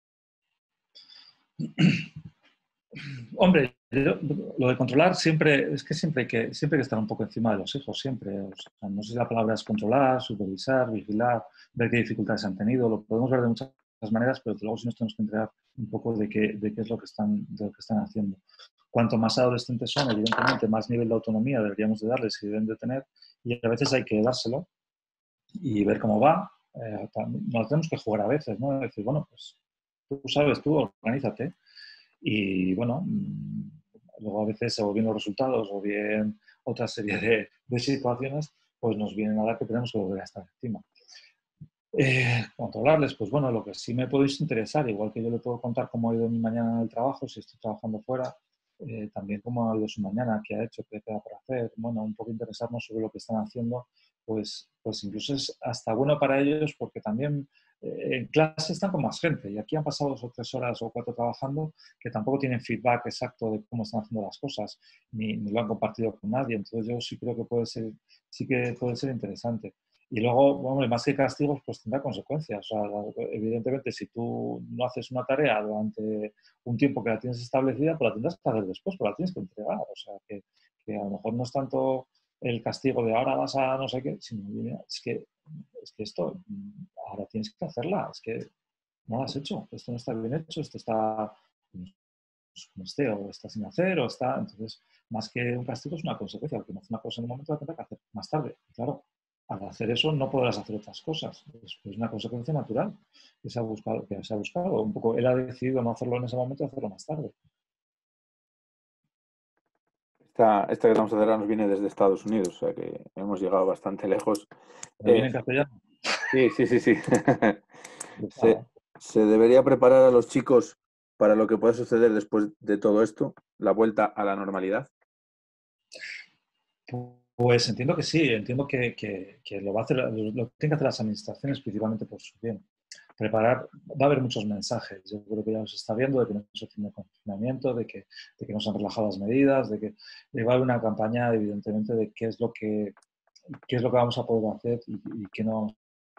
Hombre, lo de controlar siempre, es que siempre hay que estar un poco encima de los hijos, siempre. O sea, no sé si la palabra es controlar, supervisar, vigilar, ver qué dificultades han tenido. Lo podemos ver de muchas maneras, pero luego sí nos tenemos que enterar un poco de qué es lo que están haciendo. Cuanto más adolescentes son, evidentemente, más nivel de autonomía deberíamos de darles y deben de tener, y a veces hay que dárselo y ver cómo va. Nos tenemos que jugar a veces, ¿no? Decir, bueno, pues tú sabes, tú organízate. Y bueno, luego a veces o bien los resultados o bien otra serie de situaciones, pues nos vienen a dar que tenemos que volver a estar encima. Controlarles, pues bueno, lo que sí me podéis interesar, igual que yo le puedo contar cómo ha ido mi mañana en el trabajo, si estoy trabajando fuera, también cómo ha ido su mañana, qué ha hecho, qué queda por hacer, bueno, un poco interesarnos sobre lo que están haciendo, pues incluso es hasta bueno para ellos porque también en clase están con más gente y aquí han pasado 2 o 3 horas o 4 trabajando que tampoco tienen feedback exacto de cómo están haciendo las cosas, ni lo han compartido con nadie, entonces yo sí creo que sí que puede ser interesante. Y luego, bueno, más que castigos, pues tendrá consecuencias. O sea, evidentemente, si tú no haces una tarea durante un tiempo que la tienes establecida, pues la tendrás que hacer después, pues la tienes que entregar. O sea, que a lo mejor no es tanto el castigo de ahora vas a no sé qué, sino es que esto, ahora tienes que hacerla, es que no lo has hecho, esto no está bien hecho, esto está como esté, o está sin hacer, o está... Entonces, más que un castigo es una consecuencia, porque no hace una cosa en un momento, la tendrá que hacer más tarde. Y claro, al hacer eso no podrás hacer otras cosas. Es una consecuencia natural que se ha buscado. Un poco, él ha decidido no hacerlo en ese momento, hacerlo más tarde. esta que vamos a hacer ahora nos viene desde Estados Unidos, o sea que hemos llegado bastante lejos. ¿Me viene en castellano? Sí, sí, sí, sí. Se, Gustaba. se debería preparar a los chicos para lo que pueda suceder después de todo esto, la vuelta a la normalidad. Pues entiendo que sí, entiendo que lo va a hacer, lo tienen que hacer las administraciones principalmente por su bien. Preparar, va a haber muchos mensajes. Yo creo que ya se está viendo de que no se tiene confinamiento, de que no se han relajado las medidas, de que va a haber una campaña, evidentemente, de qué es lo que vamos a poder hacer y qué no.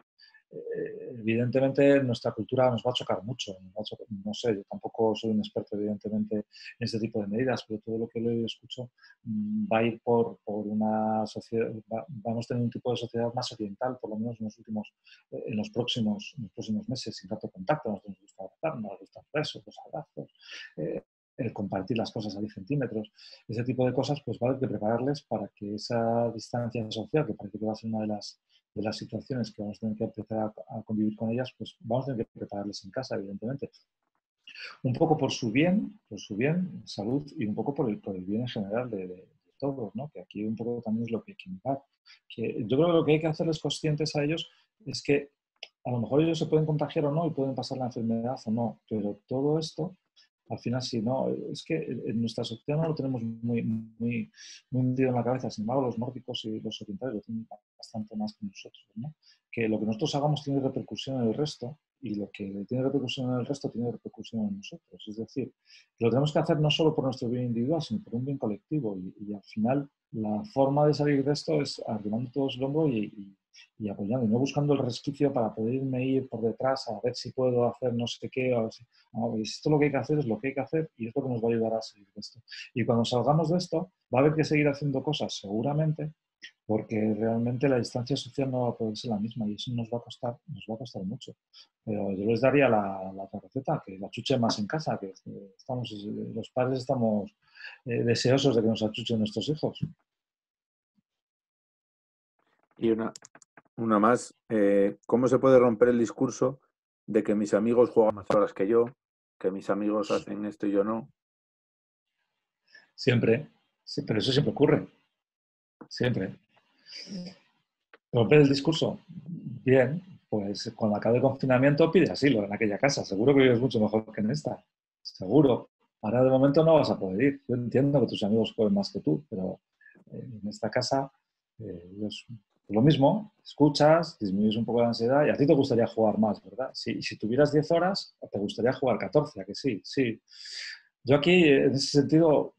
Evidentemente nuestra cultura nos va a chocar mucho, no sé, yo tampoco soy un experto evidentemente en este tipo de medidas, pero todo lo que leo y escucho va a ir por una sociedad, vamos a tener un tipo de sociedad más oriental, por lo menos en los próximos meses, sin tanto contacto, nos gusta abrazar, nos gusta besos, los abrazos, el compartir las cosas a 10 centímetros, ese tipo de cosas, pues va a haber que prepararles para que esa distancia social, que parece que va a ser una de las situaciones que vamos a tener que empezar a convivir con ellas, pues vamos a tener que prepararles en casa, evidentemente. Un poco por su bien, salud, y un poco por el bien en general de todos, ¿no? Que aquí un poco también es lo que hay que mirar. Que yo creo que lo que hay que hacerles conscientes a ellos es que a lo mejor ellos se pueden contagiar o no y pueden pasar la enfermedad o no, pero todo esto, al final sí, no, es que en nuestra sociedad no lo tenemos muy, muy, muy metido en la cabeza. Sin embargo, los nórdicos y los orientales lo tienen bastante más que nosotros, ¿no? Que lo que nosotros hagamos tiene repercusión en el resto y lo que tiene repercusión en el resto tiene repercusión en nosotros. Es decir, lo tenemos que hacer no solo por nuestro bien individual, sino por un bien colectivo. Y al final, la forma de salir de esto es arrimando todos el hombro y apoyando, y no buscando el resquicio para poderme ir por detrás a ver si puedo hacer no sé qué. O si, no, esto lo que hay que hacer es lo que hay que hacer y es lo que nos va a ayudar a salir de esto. Y cuando salgamos de esto, va a haber que seguir haciendo cosas, seguramente, porque realmente la distancia social no va a poder ser la misma y eso nos va a costar mucho. Pero yo les daría la otra receta, que la chuchen más en casa, que los padres estamos deseosos de que nos achuchen nuestros hijos. Y una más, ¿cómo se puede romper el discurso de que mis amigos juegan más horas que yo, que mis amigos hacen esto y yo no? Siempre, sí, pero eso siempre ocurre, siempre. Romper el discurso, bien, pues cuando acabe el confinamiento pide asilo en aquella casa, seguro que vives mucho mejor que en esta, seguro. Ahora de momento no vas a poder ir. Yo entiendo que tus amigos jueguen más que tú, pero en esta casa es lo mismo, escuchas, disminuyes un poco la ansiedad y a ti te gustaría jugar más, ¿verdad? Si tuvieras 10 horas, te gustaría jugar 14, ¿a que sí? Sí. Yo aquí, en ese sentido,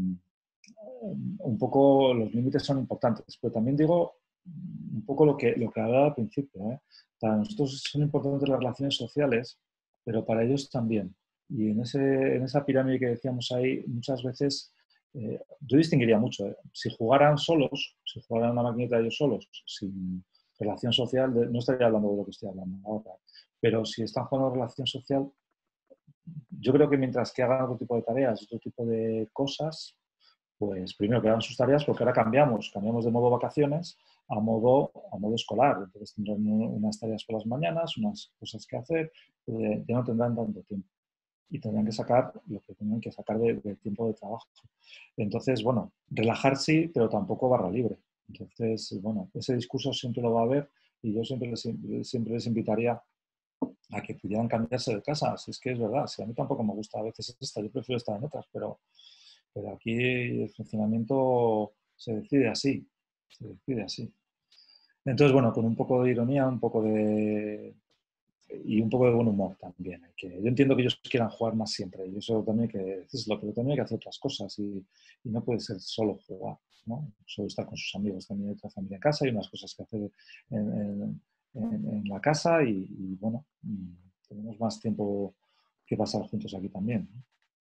un poco los límites son importantes, pero también digo un poco lo que hablaba al principio, ¿eh? Para nosotros son importantes las relaciones sociales, pero para ellos también. Y en esa pirámide que decíamos ahí, muchas veces yo distinguiría mucho. Si jugaran solos, si jugaran una maquinita ellos solos, sin relación social, no estaría hablando de lo que estoy hablando ahora. Pero si están jugando relación social, yo creo que mientras que hagan otro tipo de tareas, otro tipo de cosas, pues primero que hagan sus tareas, porque ahora cambiamos de modo vacaciones a modo escolar. Entonces tendrán unas tareas por las mañanas, unas cosas que hacer, ya no tendrán tanto tiempo y tendrán que sacar lo que tengan que sacar de tiempo de trabajo. Entonces, bueno, relajar sí, pero tampoco barra libre. Entonces, bueno, ese discurso siempre lo va a haber y yo siempre les invitaría a que pudieran cambiarse de casa. Si es que es verdad, si a mí tampoco me gusta a veces esta, yo prefiero estar en otras, pero aquí el funcionamiento se decide así. Entonces, bueno, con un poco de ironía, y un poco de buen humor también. Yo entiendo que ellos quieran jugar más siempre y eso también hay que decirlo, pero también hay que hacer otras cosas y no puede ser solo jugar, ¿no? Solo estar con sus amigos, también hay otra familia en casa y unas cosas que hacer en la casa bueno, tenemos más tiempo que pasar juntos aquí también, ¿no?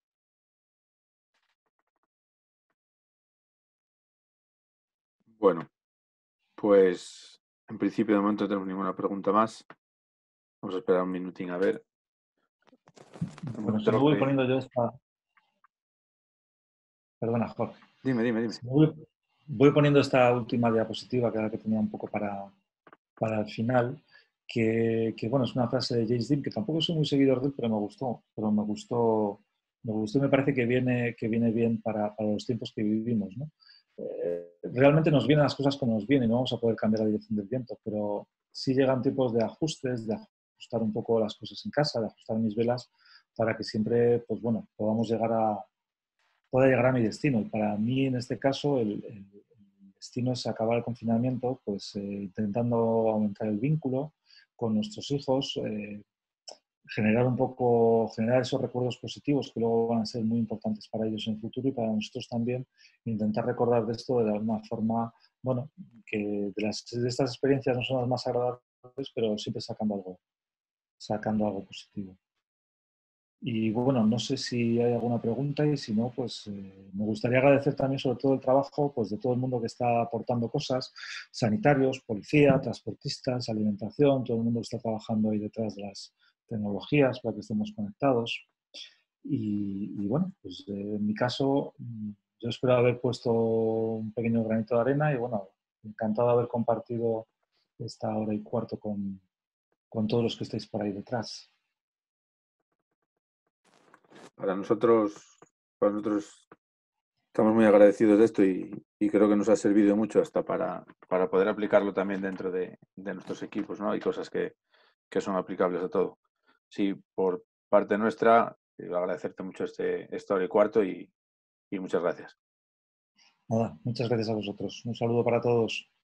Bueno, pues en principio de momento no tenemos ninguna pregunta más. Vamos a esperar un minutín a ver. De Bueno, momento si me lo voy que... poniendo yo esta... Perdona, Jorge. Dime, dime, dime. Si me voy poniendo esta última diapositiva que era la que tenía un poco para el final, bueno, es una frase de James Dean que tampoco soy muy seguidor de él, pero me gustó Me gustó y me parece que viene bien para los tiempos que vivimos, ¿no? Realmente nos vienen las cosas como nos vienen, no vamos a poder cambiar la dirección del viento, pero sí llegan tiempos de ajustes, de ajustar un poco las cosas en casa, de ajustar mis velas para que siempre, pues bueno, pueda llegar a mi destino. Y para mí, en este caso, el destino es acabar el confinamiento, pues intentando aumentar el vínculo con nuestros hijos, generar esos recuerdos positivos que luego van a ser muy importantes para ellos en el futuro y para nosotros también, intentar recordar de esto de alguna forma, bueno, que de estas experiencias no son las más agradables, pero siempre sacando algo positivo. Y bueno, no sé si hay alguna pregunta y si no, pues me gustaría agradecer también sobre todo el trabajo pues, de todo el mundo que está aportando cosas, sanitarios, policía, transportistas, alimentación, todo el mundo que está trabajando ahí detrás de las tecnologías para que estemos conectados. Y bueno, pues en mi caso, yo espero haber puesto un pequeño granito de arena y bueno, encantado de haber compartido esta hora y cuarto con todos los que estáis por ahí detrás. Para nosotros, para nosotros estamos muy agradecidos de esto y creo que nos ha servido mucho hasta para poder aplicarlo también dentro de nuestros equipos, ¿no? Hay cosas que son aplicables a todo. Sí, por parte nuestra, agradecerte mucho esta hora y cuarto y muchas gracias. Nada, muchas gracias a vosotros. Un saludo para todos.